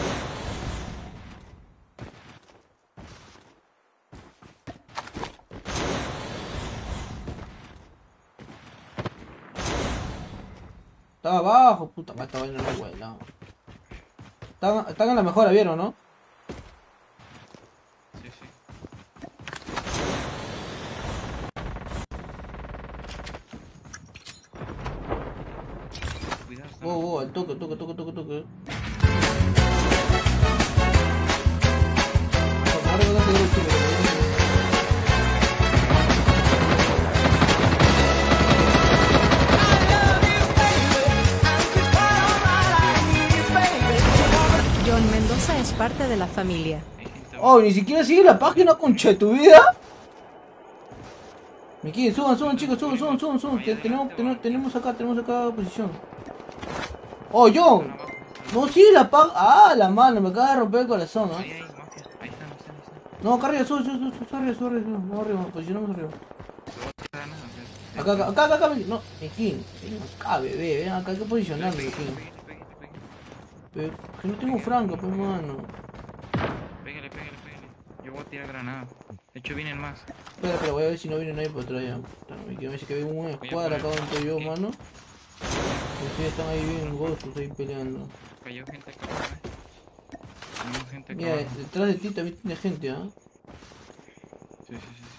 Estaba abajo, puta madre, esta vaina no es buena. Están, están en la mejora, ¿vieron, no? Sí, sí. Cuidado. Oh, oh, al toque, toque, toque, toque, toque. Ahora no te digo, chico, John Mendoza es parte de la familia. Hay gente oh, ni siquiera sigue la página, concha de tu vida. Miki, suban, suban, chicos, suban, suban, suban, suban. Te- Tenemos, tenemos, tenemos acá, tenemos acá posición. Oh, John. No sigue la página. Ah, la mano, me acaba de romper el corazón, ¿no? Ahí, ahí, mafia. Ahí están, ahí están, ahí están. No, acá arriba, sube, sube, sube, sube, arriba, sube, arriba, sube. No, arriba, posicionamos arriba. Granada, Acá, acá, acá, acá, acá, no, Mequín, ven acá, bebé, ven acá, hay que posicionar, Pégale, Mequín. pégale, pégale, pégale. Pero, que no tengo franco, pues, mano. Pégale, pégale, pégale. Yo voy a tirar granada. De hecho vienen más. Espera, pero voy a ver si no viene nadie por atrás ya. Puta, me quiero ver si que veo una escuadra acá donde estoy yo, ¿Qué? mano. Ustedes están ahí bien gozos, ahí peleando. Cayó gente acá abajo. Tenemos gente acá Mira, abajo. detrás de ti también tiene gente, ¿ah? Sí, sí, sí, sí.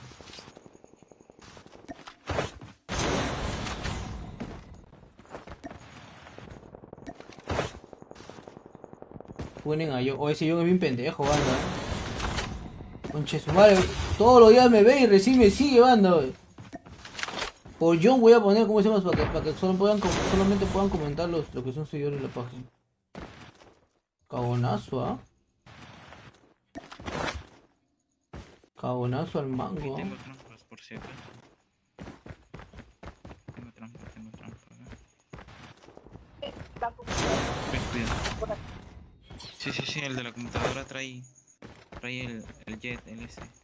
Ponen a yo. O ese yo es bien pendejo, banda. Conche su madre, todos los días me ve y recién me sigue, banda, wey. Por John voy a poner, ¿cómo se llama? Para que, para que solo puedan, com- solamente puedan comentar los, lo que son seguidores de la página. Cagonazo, ¿ah? Cagonazo al Aquí mango, ¿ah? tengo trampas, por si acaso. Tengo trampas, tengo trampas. ¿eh? La computadora Ven, cuidado. por aquí. Sí, sí, sí, el de la computadora trae, trae el, el jet, el S. Acá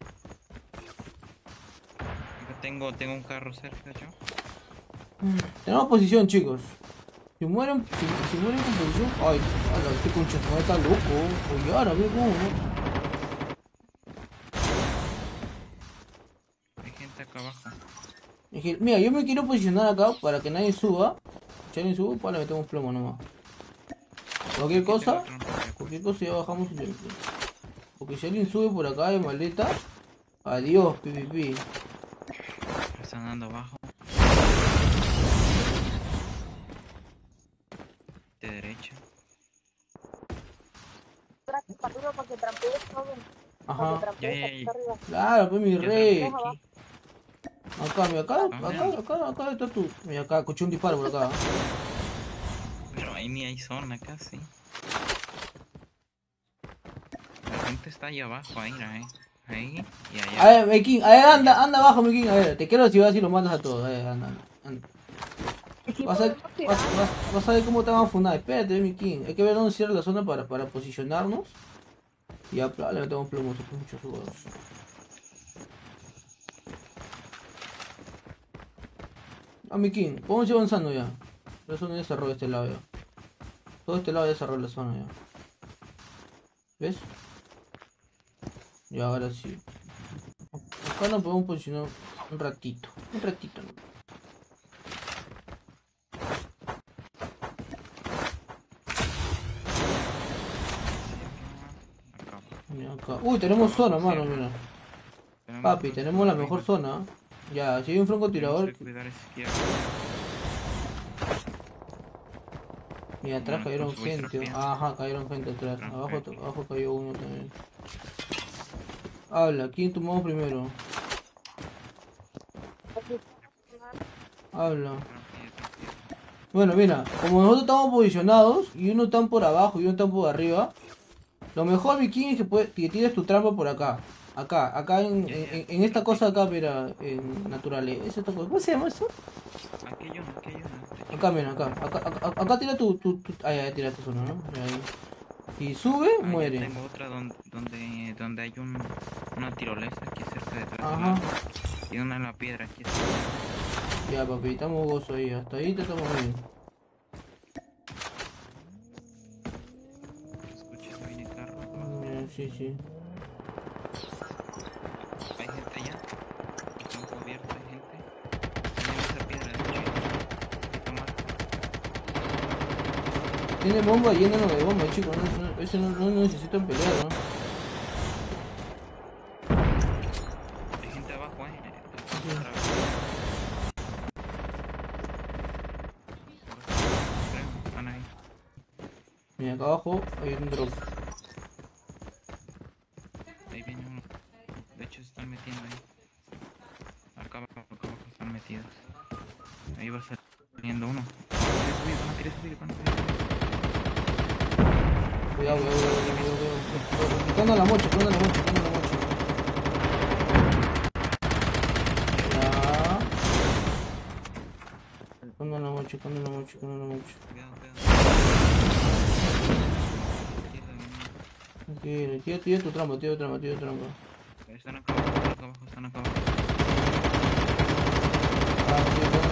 tengo, tengo un carro cerca, yo. Tenemos posición, chicos. Si mueren, si, si mueren con posición. Ay, ala, este concha su madre está loco. Oye, ahora, ve cómo, ¿no? Hay gente acá abajo. Es que, mira, yo me quiero posicionar acá para que nadie suba. Si alguien sube, pues le metemos plomo nomás. Cualquier Aquí tengo cosa, trampa, cualquier cosa ya bajamos y le metemos. Porque si alguien sube por acá de maleta, adiós, PvP. me están dando abajo. De derecha. Para arriba para que trampees todo. Para que Ajá. trampees Ya, ya, ya. arriba. Claro, pues mi Yo rey. trampeo aquí. Acá, mira, acá, Ah, acá, acá, acá está tú. Mira, acá, escuché un disparo por acá. Pero ahí ni hay zona casi. La gente está ahí abajo, ahí, ahí. Ahí y allá. A ver, Mekin, a ver, anda, anda abajo, Mekin, a ver, te quiero activar si lo mandas a todos, a ver, anda, anda, anda. Y si Vas a, podemos tirar, vas, vas- vas a ver cómo te van a funar, espérate, Mekin, hay que ver dónde cierra la zona para, para posicionarnos. Y ya, pla, le metemos plomos, son muchos jugadores. Ah, Mekin, vamos a ir avanzando ya. La zona ya cerró de este lado ya. Todo este lado ya cerró la zona ya. ¿Ves? Y ahora sí. Acá nos podemos posicionar un ratito. Un ratito, ¿no? Acá. Mira acá. Uy, tenemos zona, mano, mira. Tenemos Papi, que tenemos la cuidar mejor ahí. zona. ¿eh? Ya, si hay un francotirador. Tenemos que cuidar esa izquierda. Mira, atrás Bueno, cayeron entonces voy gente. trapeando. Ajá, cayeron gente atrás. Trampeo Abajo, aquí. abajo cayó uno también. Habla, ¿quién tomamos primero? aquí. Habla. Tranquilo, tranquilo. Bueno, mira, como nosotros estamos posicionados y uno está por abajo y uno está por arriba, lo mejor, Viking, es que, puede- que tires tu trampa por acá. Acá, acá en, en, en esta cosa acá, mira, en naturaleza. Esta cosa. ¿Cómo se llama eso? Aquí hay una, aquí hay una. Acá, mira, acá. Acá, acá, acá tira tu, tu, tu... Ah, ya tiraste uno, ¿no? Ya, ahí. Si sube, Ah, yo muere. tengo otra donde, donde, donde hay un, una tirolesa aquí cerca de tu Ajá. y una en la piedra aquí. Ya, papi, estamos gozo ahí. Hasta ahí te estamos bien. Escucha, se viene carro. Mm, Sí, sí. Hay gente allá. Está cubierto, hay gente. Ahí en esa piedra, de hecho. Toma. Tiene bomba, llénalo de bomba, chicos. No, no, ese no, no necesitan pelear, ¿no? Hay gente abajo, eh. Sí. Otra vez. Creo, están ahí. Mira, acá abajo hay un drop. Ahí viene uno. De hecho, se están metiendo ahí. Acá abajo, acá abajo están metidos. Ahí va saliendo uno. Van a querer subir, van a querer subir, van a querer subir. Cuidado, cuidado, cuidado, cuidado, cuidado, cuidado. Picando la mocha, picando la mocha, picando la mocha. Ya. Picando la mocha, picando la mocha, picando la mocha. Cuidado, cuidado. Izquierda, viene. Tranquilo, tira, tira tu trampa, tira tu trampa, tira tu trampa. Están acá abajo, están acá abajo, están acá abajo. Ah, sí, bueno.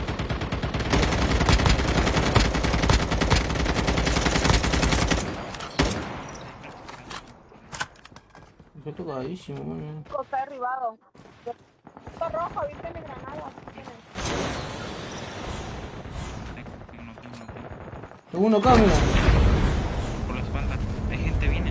Está tocadísimo, man. Está derribado. Está rojo, viste mi granada. Tengo uno, tengo uno, tengo. Tengo uno acá, mira. Por la espalda. Hay gente, viene.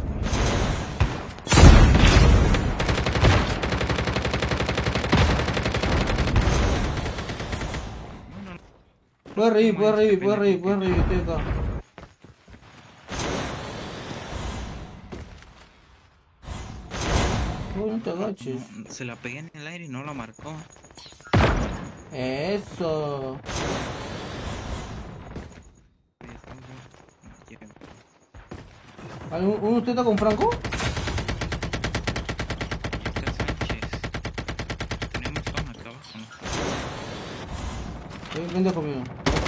Bueno, Puedes reír, puedes reír, puedes reír, puedes reír, estoy acá. Uy, no te agaches. no, se la pegué en el aire y no la marcó. Eso. ¿Uno uno usted está con Franco? Oscar Sánchez. Tenemos zona acá abajo, ¿no? Sí, vente conmigo.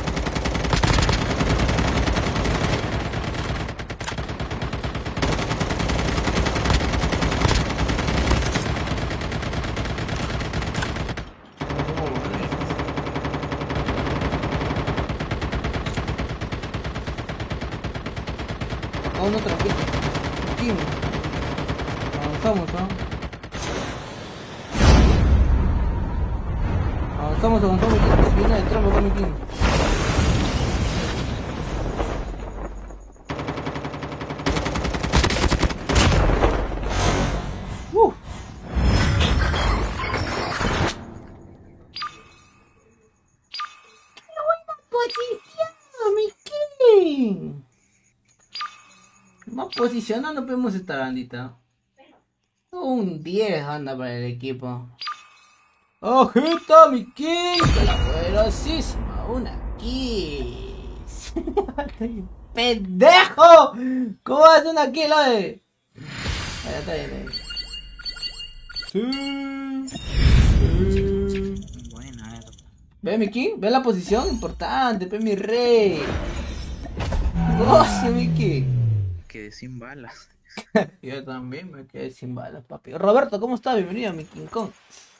Oh, no, tranquilo. Tranquilo. Avanzamos, ¿no? Avanzamos, avanzamos. Viene de trampa con mi King. Uh. ¡Qué buena posición, mi King! Más posicionado no podemos estar, bandita. Un diez anda para el equipo. ¡Ojito, mi King! Con la poderosísima una Kiss. ¡Pendejo! ¿Cómo hace una kill, oye? Ahí está bien, ahí. Sí. Sí. Buena, eh. ¿Ve, mi King? ¿Ve la posición? Importante, ve, mi rey. ¡Goce, mi King! Quedé sin balas. Yo también me quedé sin balas, papi. Roberto, ¿cómo estás? Bienvenido a mi King Kong.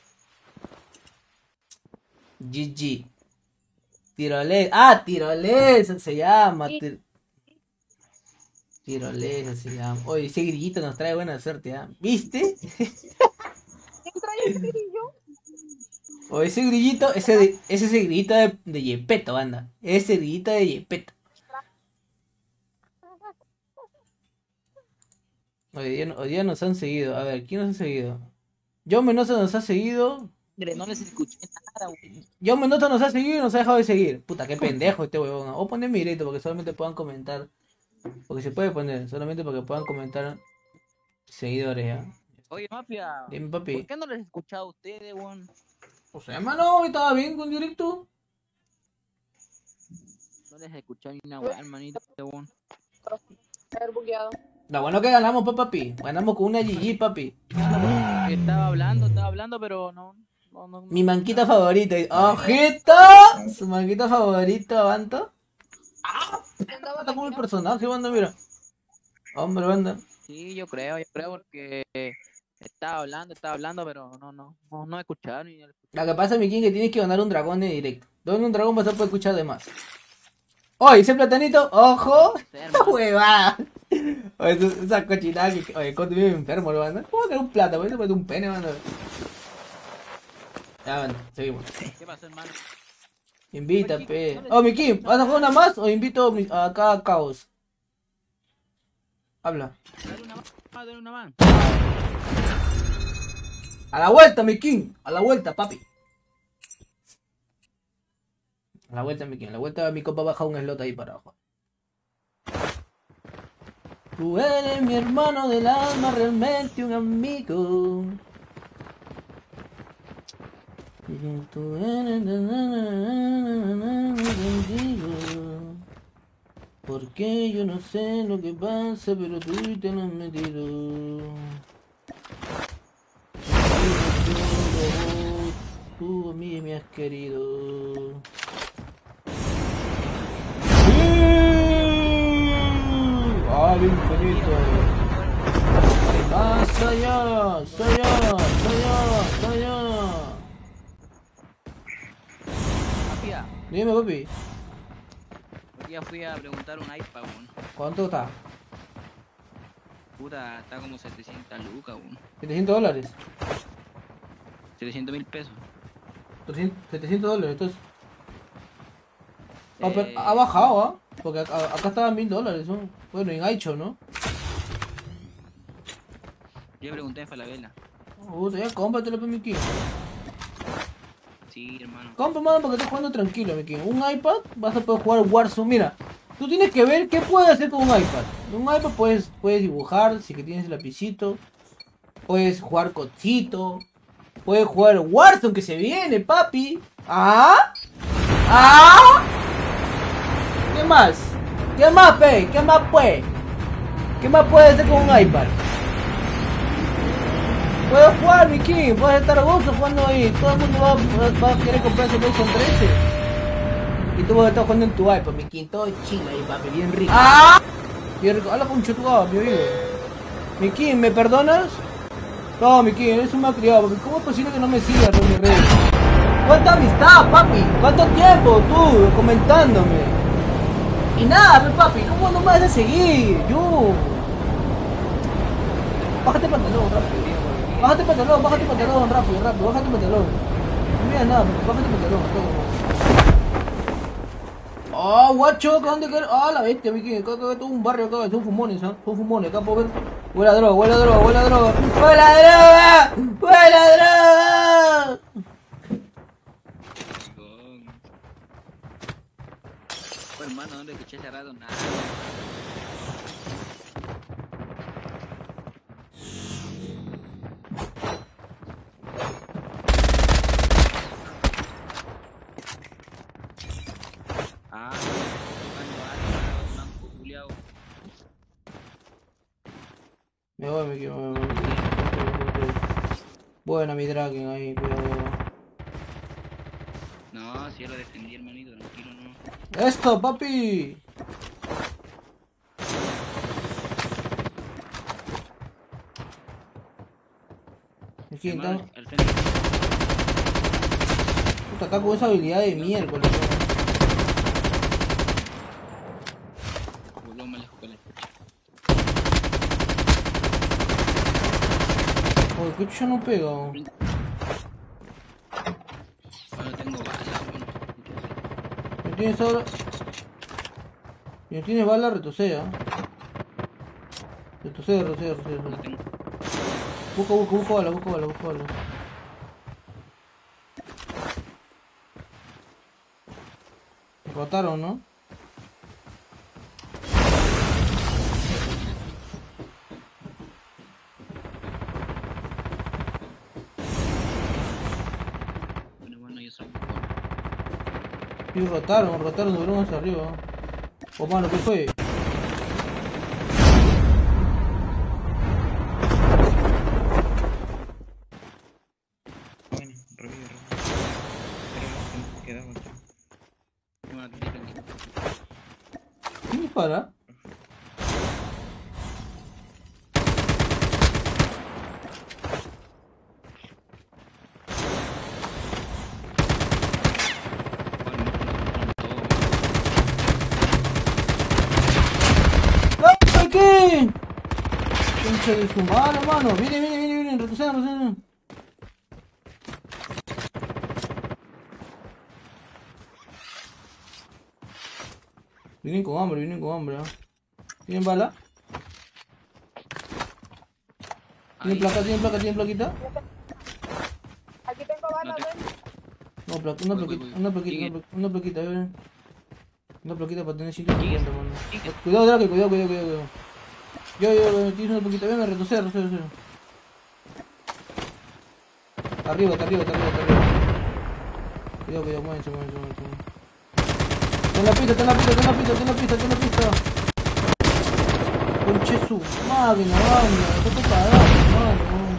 G G. Tirolesa. Ah, tirolesa se llama. Tir... Tirolesa se llama. Oye, ese grillito nos trae buena suerte, ¿ah? ¿Viste? ¿Quién trae el grillo? O ese grillito, ese de, ese es el grillito de, de Yepeto, banda. Ese grillito de Yepeto. Hoy día, hoy día nos han seguido. A ver, ¿quién nos ha seguido? John Mendoza nos ha seguido. No les escuché nada, güey. John Mendoza nos ha seguido y nos ha dejado de seguir. Puta, qué pendejo este huevón. O poner mi directo porque solamente puedan comentar. Porque se puede poner, solamente porque puedan comentar seguidores, ¿ya? Oye, Mafia, Dime, ¿por papi. qué no les he escuchado a ustedes, weón? O sea, hermano, estaba bien con directo. No les he escuchado ni una weá, hermanito, weón. Haber bugueado. Lo bueno que ganamos, pa, papi. Ganamos con una G G, papi. Estaba hablando, estaba hablando, pero no... no, no Mi manquita favorita. ¡Ojito! Su manquita favorita, Banto. ¡Ah! Está como el personaje, banda, mira. Hombre, banda. Sí, yo creo, yo creo porque estaba hablando, estaba hablando, pero no, no, no, no he escuchado ni... Lo que pasa, mi King, que tienes que ganar un dragón de directo. Donde un dragón vas a poder escuchar de más. ¡Oye, ese platanito! ¡Ojo! ¡Huevada! Oye, esa, esa cochinada que... Oye, Conte vive enfermo, banda. ¿Cómo que un plata? ¿Por qué te pones un pene, banda? Ya, banda, seguimos. ¿Qué pasó, hermano? Invita, pe. Oh, mi King, ¿vas a jugar una más o invito acá a Caos? Habla. Dale una más, dale una más. A la vuelta, mi King. A la vuelta, papi. A la vuelta, mi King. A la vuelta, mi copa baja un slot ahí para abajo. Tú eres mi hermano del alma, realmente un amigo. Tú eres contigo. Porque yo no sé lo que pasa, pero tú te lo has metido. Tú a mí me has querido. ¡Sí! ¡Al infinito! Más soy yo, soy yo, soy yo, soy yo. Mafia, Dime, papi, hoy día fui a preguntar un iPad, weón. ¿cuánto está? Puta, está como setecientas lucas, weón. setecientos dólares. setecientos mil pesos. setecientos dólares, entonces. Ah, pero Eh, ha bajado, ¿ah? Porque acá, acá estaban mil dólares, ¿no? Bueno, en Aicho, ¿no? Yo pregunté en Falabella. Puta, ya cómpratelo, pues, mi King. Sí, hermano. Compra, mano, porque estás jugando tranquilo, mi King. Un iPad, vas a poder jugar Warzone. Mira, tú tienes que ver qué puedes hacer con un iPad. En un iPad puedes, puedes dibujar, si que tienes el lapicito. Puedes jugar codcito. Puedes jugar Warzone, que se viene, papi. ¿Ah? ¿Ah? ¿Qué más? ¿Qué más, pe? ¿Qué más, pues? ¿Qué más puedes hacer con un iPad? Puedes jugar, mi King, puedes estar a gusto jugando ahí. Todo el mundo va, va, va a querer comprarse PlayStation trece. Y tú vas a estar jugando en tu iPad, mi King, todo chile ahí, papi, bien rico. ¡Ah! Bien rico. Habla con chutuado, mi oído. Mi King, ¿me perdonas? No, mi King, eres un malcriado, papi. ¿Cómo es posible que no me sigas, mi rey? ¿Cuánta amistad, papi? ¿Cuánto tiempo tú comentándome? Y nada, mi papi, ¿cómo no me vas a seguir? Yo. Bájate el pantalón, rápido. Bájate el pantalón, bájate el pantalón, rápido, rápido, bájate el pantalón. No mira nada, bájate el pantalón. Ah, oh, guacho, ¿dónde quieres? Ah, la bestia, mi King, acá hay todo un barrio acá, son fumones, ¿ah? Son fumones, acá puedo ver. Huele a droga, huele a droga, huele a droga. ¡Huele a droga! ¡Huele a droga! Oh, hermano, ¿dónde escuché ese rato? Nada. Ah, tocando algo, blanco, culiao. Me voy, me quedo, me voy. Buena mi Draken ahí, cuidado. No, si yo lo defendí, hermanito, tranquilo, no. ¡Esto, papi! Aquí está. Hermano, al frente. Puta, está con esa habilidad de miércoles. Voló más lejos que la chucha. Joder, que yo no pego. Ahora tengo bala, bueno. ¿Me tienes ahora? Si no tienes bala, retroceda. Retrocede, retrocede, retrocede. No tengo. Busca, busca, busca bala, busca bala, busca bala. Me rotaron, ¿no? Bueno, bueno, yo salgo. Sí, rotaron, rotaron, subieron hacia arriba. Oh, mano, ¿qué fue? Bueno, revive, revive. Pero queda otro. Bueno, te digo que- ¿Quién dispara? ¡Ay, qué! Concha de su madre, mano. Viene, viene, viene, viene. Retroceden, retroceden. Vienen con hambre, vienen con hambre. ¿eh? ¿Tienen bala? ¿Tienen Ahí. placa, tienen placa, tienen plaquita? Aquí tengo balas, No te- ven. No, placa, una Voy, plaquita, voy, voy. una plaquita, Sigue. una plaquita, una plaquita, ven. Una plaquita para tener ciento Sigue. cincuenta, mano. Sigue. Cuidado, Drake, cuidado, cuidado, cuidado. cuidado. Yo, yo, yo, tienes una plaquita, ven, retroceder, retroceder, retroceder. Está arriba, está arriba, está arriba, está arriba. Cuidado, cuidado, muévense, muévense, muévense. Está en la pista, está en la pista, está en la pista, está en la pista, está en la pista. Conche su máquina, banda, está todo cagado, mano.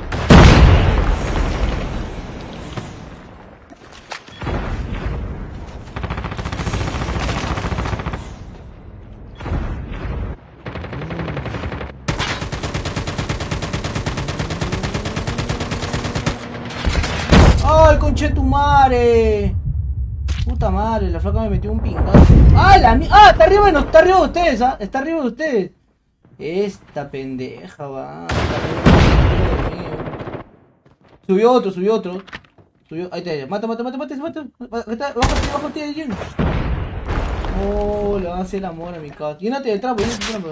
¡Ay, conchetumare! Puta madre, la flaca me metió un pingazo. ¡Ah, la mi... ¡Ah, está arriba, no, está arriba de ustedes, ¿ah? Está arriba de ustedes. Esta pendeja, va. Está arriba, subió otro, subió otro. Subió, ahí está, mata, mata, mata, mata, mata. Está, bajo, bajo, tío, Jun. Oh, le van a hacer el amor a mi casa. Llénate de trapo, llénate de trapo.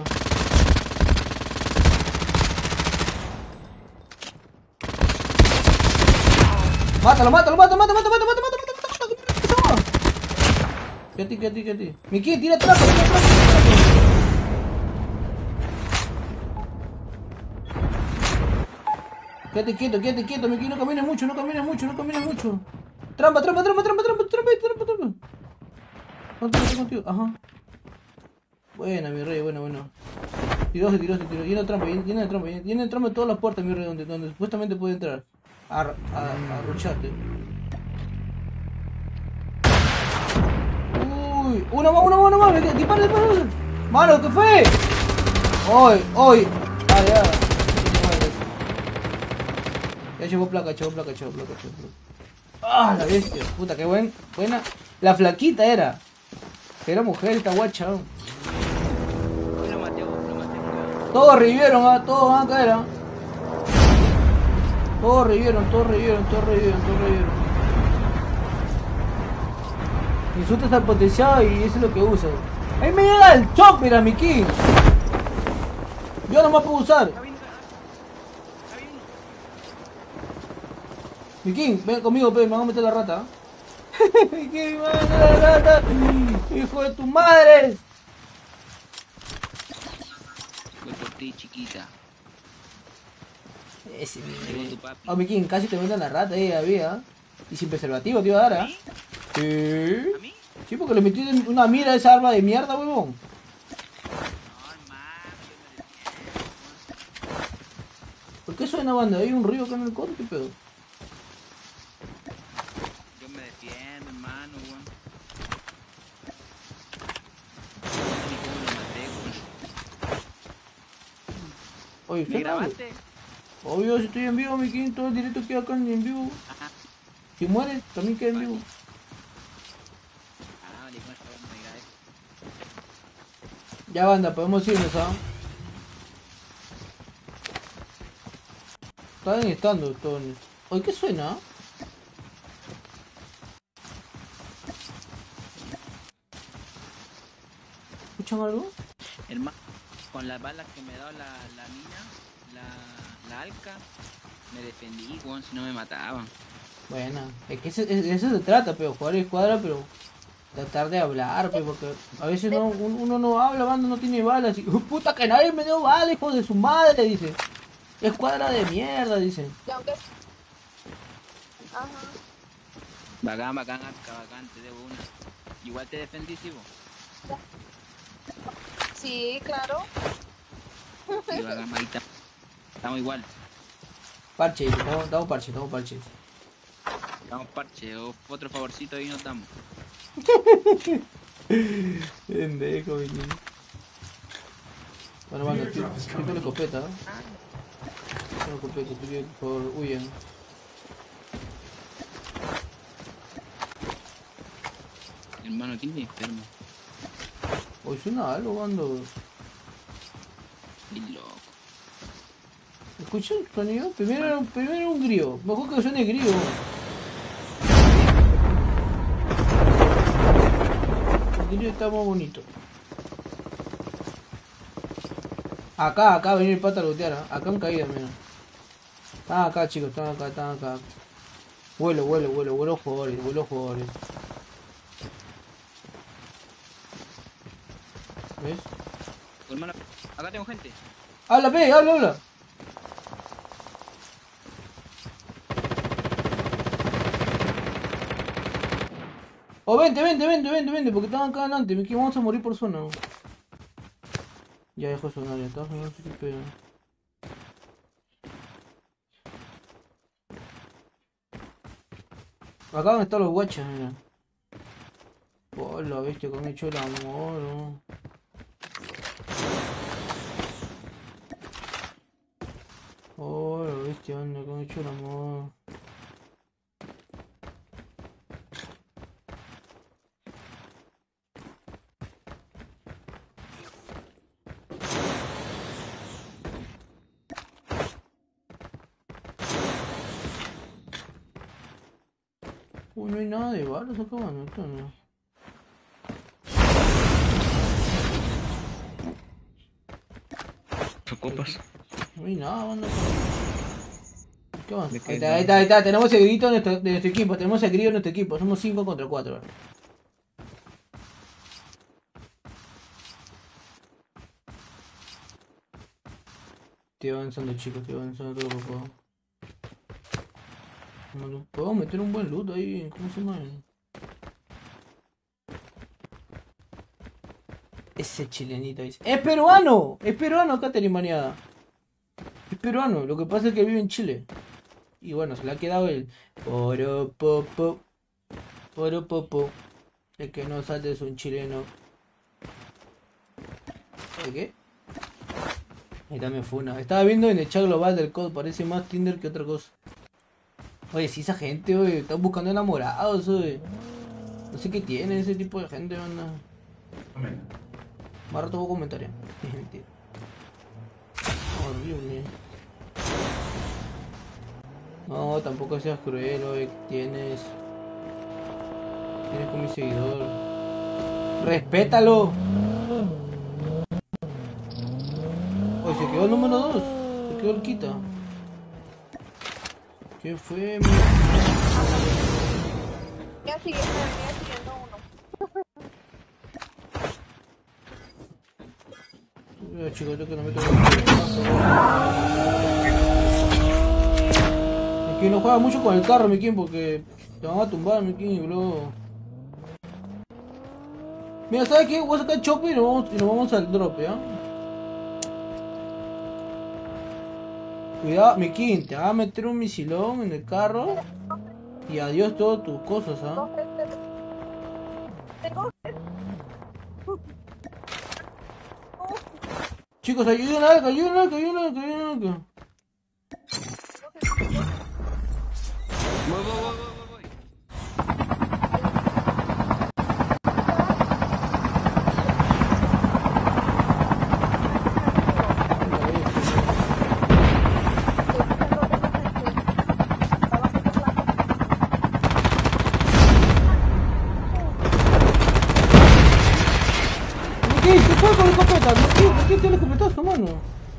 Mátalo, mátalo, mátalo, mátalo, mátalo, mátalo, mátalo, mátalo, mátalo, mátalo. Quédate, quédate, quédate. Miki, tira trapo, tira trapo, tira trapo. Quédate quieto, quédate quieto, Miki, no camines mucho, no camines mucho, no camines mucho. Trampa, trampa, trampa, trampa, trampa, trampa, trampa, trampa. Contigo, estoy contigo, ajá. Buena, mi rey, bueno, bueno. Tiró, se tiró, se tiró. Llena de trampa, llena de trampa, llena de trampa en todas las puertas, mi rey, donde, donde supuestamente puede entrar. A, a, a rucharte. Uy, uno más, uno más, uno más. Dispara, dispara. Mano, ¿qué fue? Hoy, hoy. Ah, ya. Ya llevó placa, llevó placa, llevó placa, llevó placa. Ah, la bestia. Puta, qué buen, buena. La flaquita era. Era mujer esta guacha. Lo maté, lo maté. Todos revivieron, ah, todos van a caer, ah. Todos revivieron, todos revivieron, todos revivieron, todos revivieron. Insultas al potenciado y eso es lo que usa. Ahí me llega el chop, mira, mi king. Yo no me puedo usar. Mi king, ven conmigo, pe, me van a meter la rata. Mi king, me van a meter la rata. Hijo de tu madre. Voy por ti, chiquita. Ese Llegó mi... tu papi. Oh, mi king, casi te meten la rata ahí, había. Y sin preservativo te iba a dar, ¿ah? Sí. ¿A mí? Sí, porque le metí una mira a esa arma de mierda, huevón. No, hermano, yo me defiendo. ¿Por qué suena banda? ¿Hay un río acá en el codo? ¿Qué pedo? Yo me defiendo, hermano, weón. Ni cómo lo maté, weón. Oye, ¿Me ¿qué grabaste? Obvio, si estoy en vivo, mi king, todo el directo queda acá en vivo. Ajá. Si mueres, también queda en vivo. Ah, vale, con esta weón no me grabé. Ya banda, podemos irnos, ¿ah? Están estando todos. Oye, ¿qué suena? ¿Escuchan algo? Hermano, con las balas que me ha dado la, la mina, la, la alca, me defendí, weón, si no me mataban. Bueno, es que ese- es- eso se trata, pero jugar en escuadra, pero tratar de hablar, pero porque a veces no, un- uno no habla, banda, no tiene balas. Y, "Uh, puta que nadie me dio balas, hijo de su madre", dice. Escuadra de mierda, dice. Y aunque... Ajá. Bacán, bacán, alca, bacán, te debo una. Igual te defendí, sí, vos. Sí, claro. Sí, bacán, ahí está. Estamos igual. Parche, dice, estamos, estamos parche, estamos parche. Estamos parche, o otro favorcito y nos damos. Pendejo, mi niño. Bueno, banda, estoy, estoy con la escopeta, ¿eh? Con la escopeta, estoy bien, por favor, huyan. Hermano, ¿quién es enfermo? Hoy suena algo, bando. Qué loco. ¿Escuché un sonido? Primero era, un- primero era un grillo. Mejor que suene grillo. El grillo está más bonito. Acá, acá, venir el pata a lootear. ¿Ah? Acá han caído, mira. Están acá, chicos, están acá, están acá. Vuelo, vuelo, vuelo, vuelo jugadores, vuelo jugadores. ¿Ves? Hermano, acá tengo gente. ¡Habla, pe! ¡Habla, habla! Oh, vente, vente, vente, vente, vente, porque están acá adelante, me vamos a morir por zona. Ya dejó de sonar, ya está sonando, qué pedo. Acá donde están los guachas, mira. Oh, la bestia que me echó el amor, ¿no? Oh, la bestia, anda, que me echó el amor. Uy, no hay nada de balas acá, mano. Esto no. Ocupas. No hay nada, banda. ¿Qué más? ¿De Ahí qué? está, ahí está, ahí está. Tenemos el grito de nuestro, de nuestro equipo. Tenemos el grito de nuestro equipo. Somos cinco contra cuatro. Estoy avanzando, chicos. Estoy avanzando todo lo que puedo. Bueno, podemos meter un buen loot ahí. ¿Cómo se llama? Ese chilenito dice. ¡Es peruano! ¡Es peruano, Catherine Maniada! Es peruano. Lo que pasa es que vive en Chile. Y bueno, se le ha quedado el poropopo. Poropopo. El que no salte es un chileno. ¿De qué? Ahí también fue una. Estaba viendo en el chat global del C O D. Parece más Tinder que otra cosa. Oye, si esa gente, oye, están buscando enamorados, oye. No sé qué tiene ese tipo de gente, banda. Más rato hubo comentario. Es mentira. Horrible. No, tampoco seas cruel, oye. Tienes. Tienes con mi seguidor. ¡Respétalo! Oye, se quedó el número dos. Se quedó el quita. ¿Qué fue, mi? Ya sigue, me venía siguiendo uno. Mira, chicos, yo que no me tengo que... Mi no juega mucho con el carro, mi King, porque te van a tumbar, mi King, bro. Mira, ¿sabes qué? Voy a sacar el chopper y nos vamos, y nos vamos al drop, ¿ya? Cuidado, mi King, te va a meter un misilón en el carro. Y adiós todas tus cosas, ¿ah? Tengo Chicos, ayuden a algo, ayuden a algo, ayuden a algo, ayuden a algo. Voy, voy, voy, voy, voy. ¿Qué? ¿Qué fue con la escopeta? ¿Qué? ¿Por qué tiene el escopetazo, mano?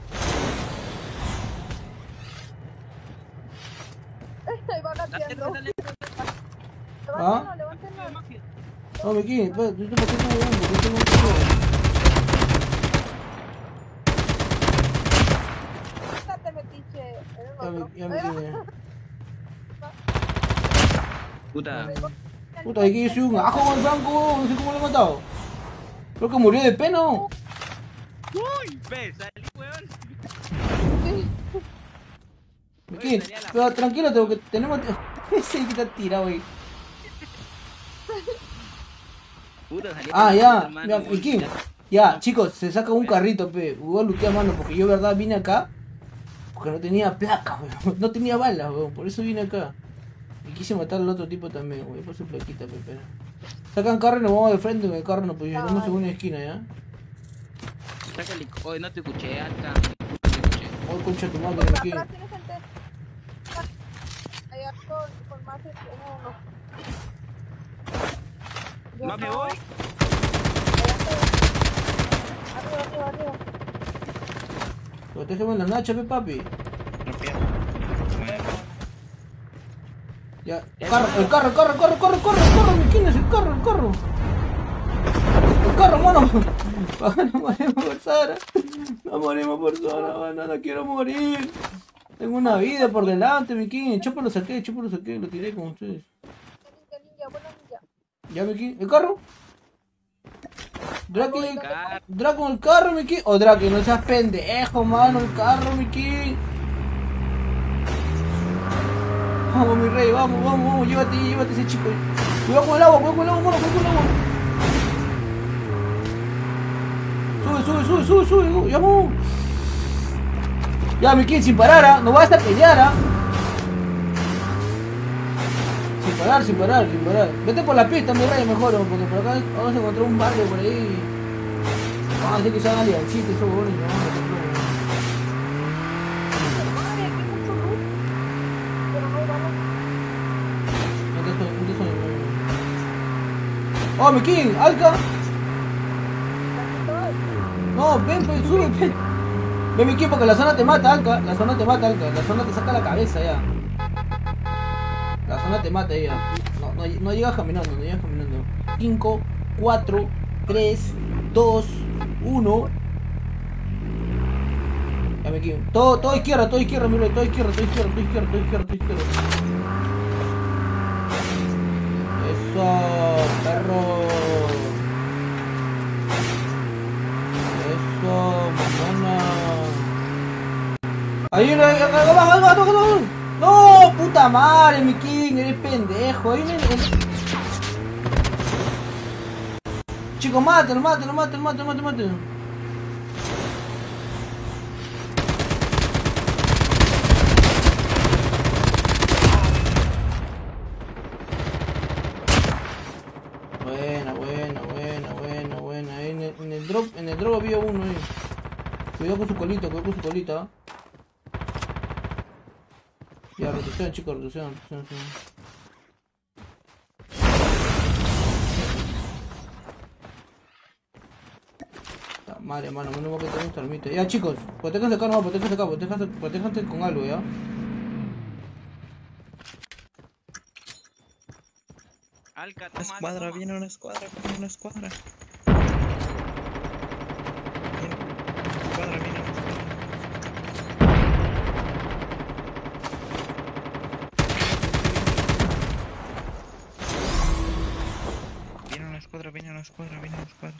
Ahí va Dale, gateando. dale, ¿Ah? Levántalo, levántalo. No, mi King, espera, yo tengo que estar jugando, yo tengo que estar. Quítate, metiche. Eres Ya me, otro. ya me quedé. Puta. Puta, aquí yo soy un ajo con el blanco, no sé cómo lo he matado. Creo que murió de pena. Uy, pe, salí, weón. Mi King, pero tranquilo, tengo que tenemos. Ese que está tirado ahí. Puta, salí. Ah, con ya, hermano, ya, weón. mi King. Ya. Ya, chicos, se saca un carrito, pe. Voy a lutear, mano, porque yo, verdad, vine acá. Porque no tenía placa, weón. No tenía balas, weón. Por eso vine acá. Y quise matar al otro tipo también, weón. Por su plaquita, pe, pero. Sacan carro y nos vamos de frente con el carro, no, pues yo estamos en una esquina, ¿ya? Sácale. Oye, no te escuché, Alca. No te escuché. Oh, concha tu madre, Por mi King. atrás tienes gente. Allá con, con más este, uno. Yo Más me no- voy. Arriba, arriba, arriba. Protégeme en la nacha, pe, papi. Rápido. Bueno, Ya, carro, el carro, el carro, el carro, el carro, el carro, el carro, mi King, es el carro, el carro. El carro, mano. No morimos por Sara. No morimos por Sara, mano, no quiero morir. Tengo una vida por delante, mi King. El chopo lo saqué, el chopo lo saqué, lo tiré con ustedes. Ninja, ninja, buena ninja. ¿Ya, mi King? ¿El carro? Drake, Car- Drake con el carro, mi King. O Drake, no seas pendejo, mano, el carro, mi King. Vamos, mi rey, vamos, vamos, vamos, llévate, llévate ese chico. Cuidado con el agua, cuidado con el agua, mano, cuidado con el agua. Sube, sube, sube, sube, sube, ya vamos. Ya, mi King, sin parar, ¿ah? No vas a pelear, ¿ah? Sin parar, sin parar, sin parar. Vete por la pista, mi rey, mejor, porque por acá vamos a encontrar un barrio por ahí. Vamos a hacer que sean aliancitos, esos huevones, y nos vamos a encontrar. Madre, aquí hay mucho luz. Pero no hay balas. Entonces, entonces, Oh, mi king, Alca. No, ven, ven, sube, ven. Ven, mi king, porque la zona te mata, Alca. La zona te mata, Alca. La zona te saca la cabeza ya. La zona te mata ya. No, no, no llegas caminando, no llegas caminando. cinco, cuatro, tres, dos, uno. Ya me king. Todo, todo izquierda, todo izquierda, mira, todo izquierda, todo izquierda, todo izquierda, todo izquierda, todo izquierda. Eso, perro. Eso, mamona. Ahí viene, abajo, abajo, abajo, abajo. No, puta madre, mi king, eres pendejo. Ahí viene. Chico, mátalo, mátalo, mátalo, mátalo, mátalo, mátalo. Buena, buena, buena, buena, buena. Ahí en el, en el drop, en el drop había uno ahí. Cuidado con su colita, cuidado con su colita. Ya, rotación, chicos, rotación, rotación, rotación. La madre, mano, menos mal que tengo un termite. Ya, chicos, protéjanse acá, no, protéjanse acá, protéjanse, protéjanse con algo, ya. Alca, Una toma, escuadra, toma. viene una escuadra, viene una escuadra. Viene una escuadra, viene una escuadra. Viene una escuadra, viene una escuadra, viene una escuadra.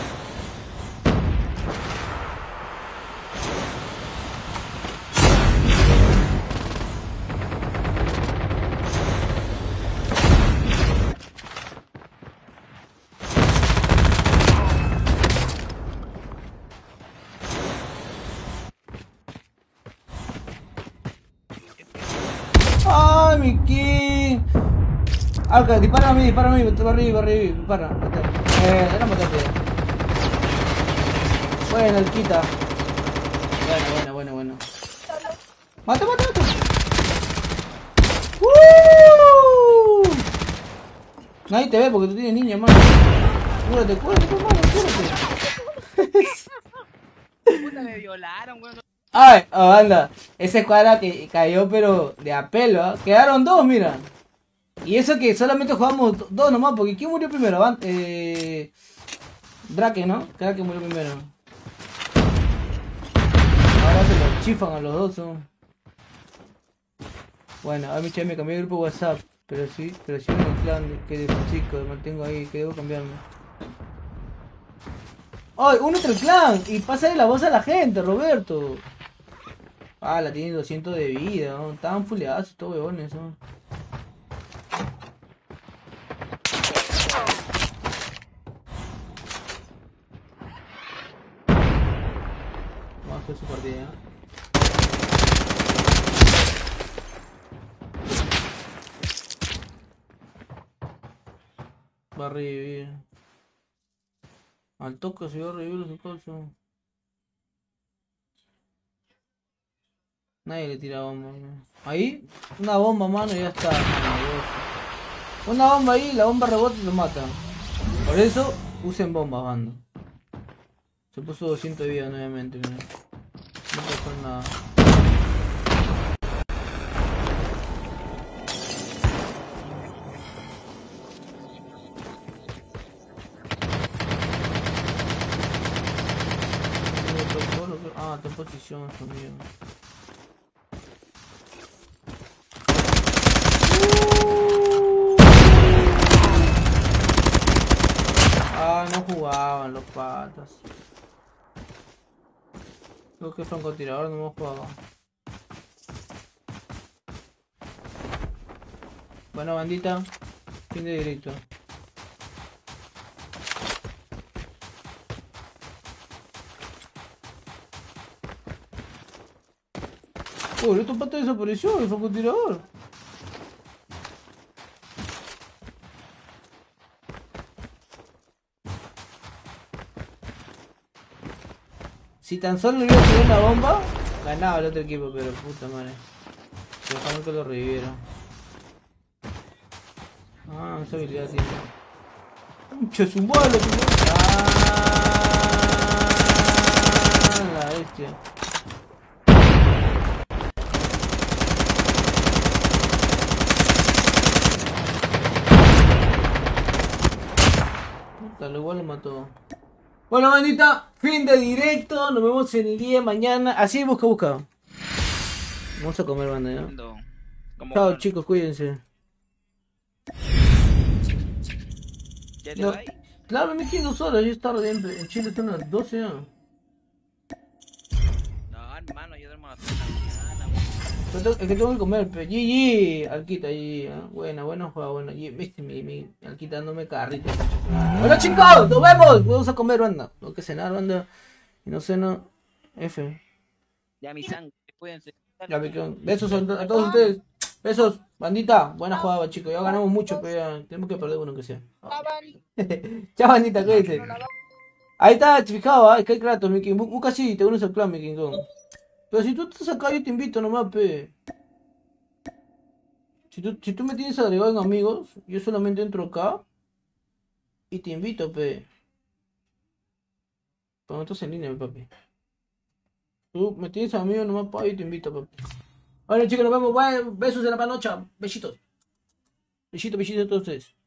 ¡Ay, mi king! Alca, dispara a mí, dispara a mí, va arriba, arriba, dispara. Eh, era matarte. Bueno, el quita. Bueno, bueno, bueno, bueno. ¡Mata, mata, mata! ¡Uh! Nadie te ve porque tú tienes niña, mano. Cúrate, cúrate, hermano, cúrate. Puta, me violaron, weón. Ay, oh, anda. Esa escuadra que cayó, pero de apelo, ¿eh? Quedaron dos, mira. Y eso que solamente jugamos dos nomás, porque ¿quién murió primero? Van, eh... Drake, ¿no? Creo que murió primero. Ahora se los chifan a los dos, ¿no? Bueno, a mí che, me cambié de grupo WhatsApp. Pero sí, pero sí en el clan que de Francisco, me mantengo ahí, que debo cambiarme. ¡Ay! ¡Únete al clan! Y pásale la voz a la gente, Roberto. Ah, la tiene doscientos de vida, ¿no? Estaban fuleados estos huevones, ¿no? Vamos a hacer su partida, ¿eh? Va a revivir. Al toque se va a revivir su cosa. Nadie le tira bomba, ¿no? Ahí, una bomba, mano, y ya está. Una bomba ahí, la bomba rebota y lo mata. Por eso, usen bombas, bando. Se puso doscientos de vida nuevamente, mira. No pasó nada. Ah, está en posición, amigo. Ah, no jugaban los patas. Creo que francotirador no jugaba. Bueno, bandita, fin de directo. Oh, el otro pata desapareció, el francotirador. Si tan solo le hubiera tirado una bomba, ganaba el otro equipo, pero puta madre. Dejaron que lo revivieron. Ah, esa habilidad tiene. Mucha su bala, tu madre. Ah, la bestia. Puta, igual lo mató. Bueno, bandita, fin de directo. Nos vemos el día de mañana. Así, busca, busca. Vamos a comer, banda, ¿ya? Ando, como Chao, con- chicos, cuídense. ¿Ya te No, vas? claro, me quedo solo, ya es tarde. En en Chile son las doce ya. No, hermano, yo duermo a las tres de la mañana, weón. Pero tengo- Es que tengo que comer, pe. G G, Alquita, G G. ¿Ah? Buena, buena jugada, buena. G G, viste, mi, mi Alquita dándome carrito. Hola chicos, nos vemos. Vamos a comer, banda. No que cenar, banda. Y no ceno. F. Ya mi sangre, cuídense. Ya me quedo. Besos a, a todos ustedes. Besos, bandita. Buena jugada, chicos. Ya ganamos mucho, pero ya tenemos que perder uno que sea. Estaban- Chao, bandita, cuídense. Ahí está, fijado, ¿ah? Es que hay Kratos, Mickey. Bu- Busca así, te unes al clan, Mickey. Pero si tú estás acá, yo te invito nomás, pe. Si tú, si tú me tienes agregado en amigos, yo solamente entro acá y te invito, pe. Pero no estás en línea, mi papi. Tú me tienes amigos nomás, pa, y te invito, papi. Bueno, chicos, nos vemos. Bye. Besos en la panocha. Besitos. Besitos, besitos a todos ustedes.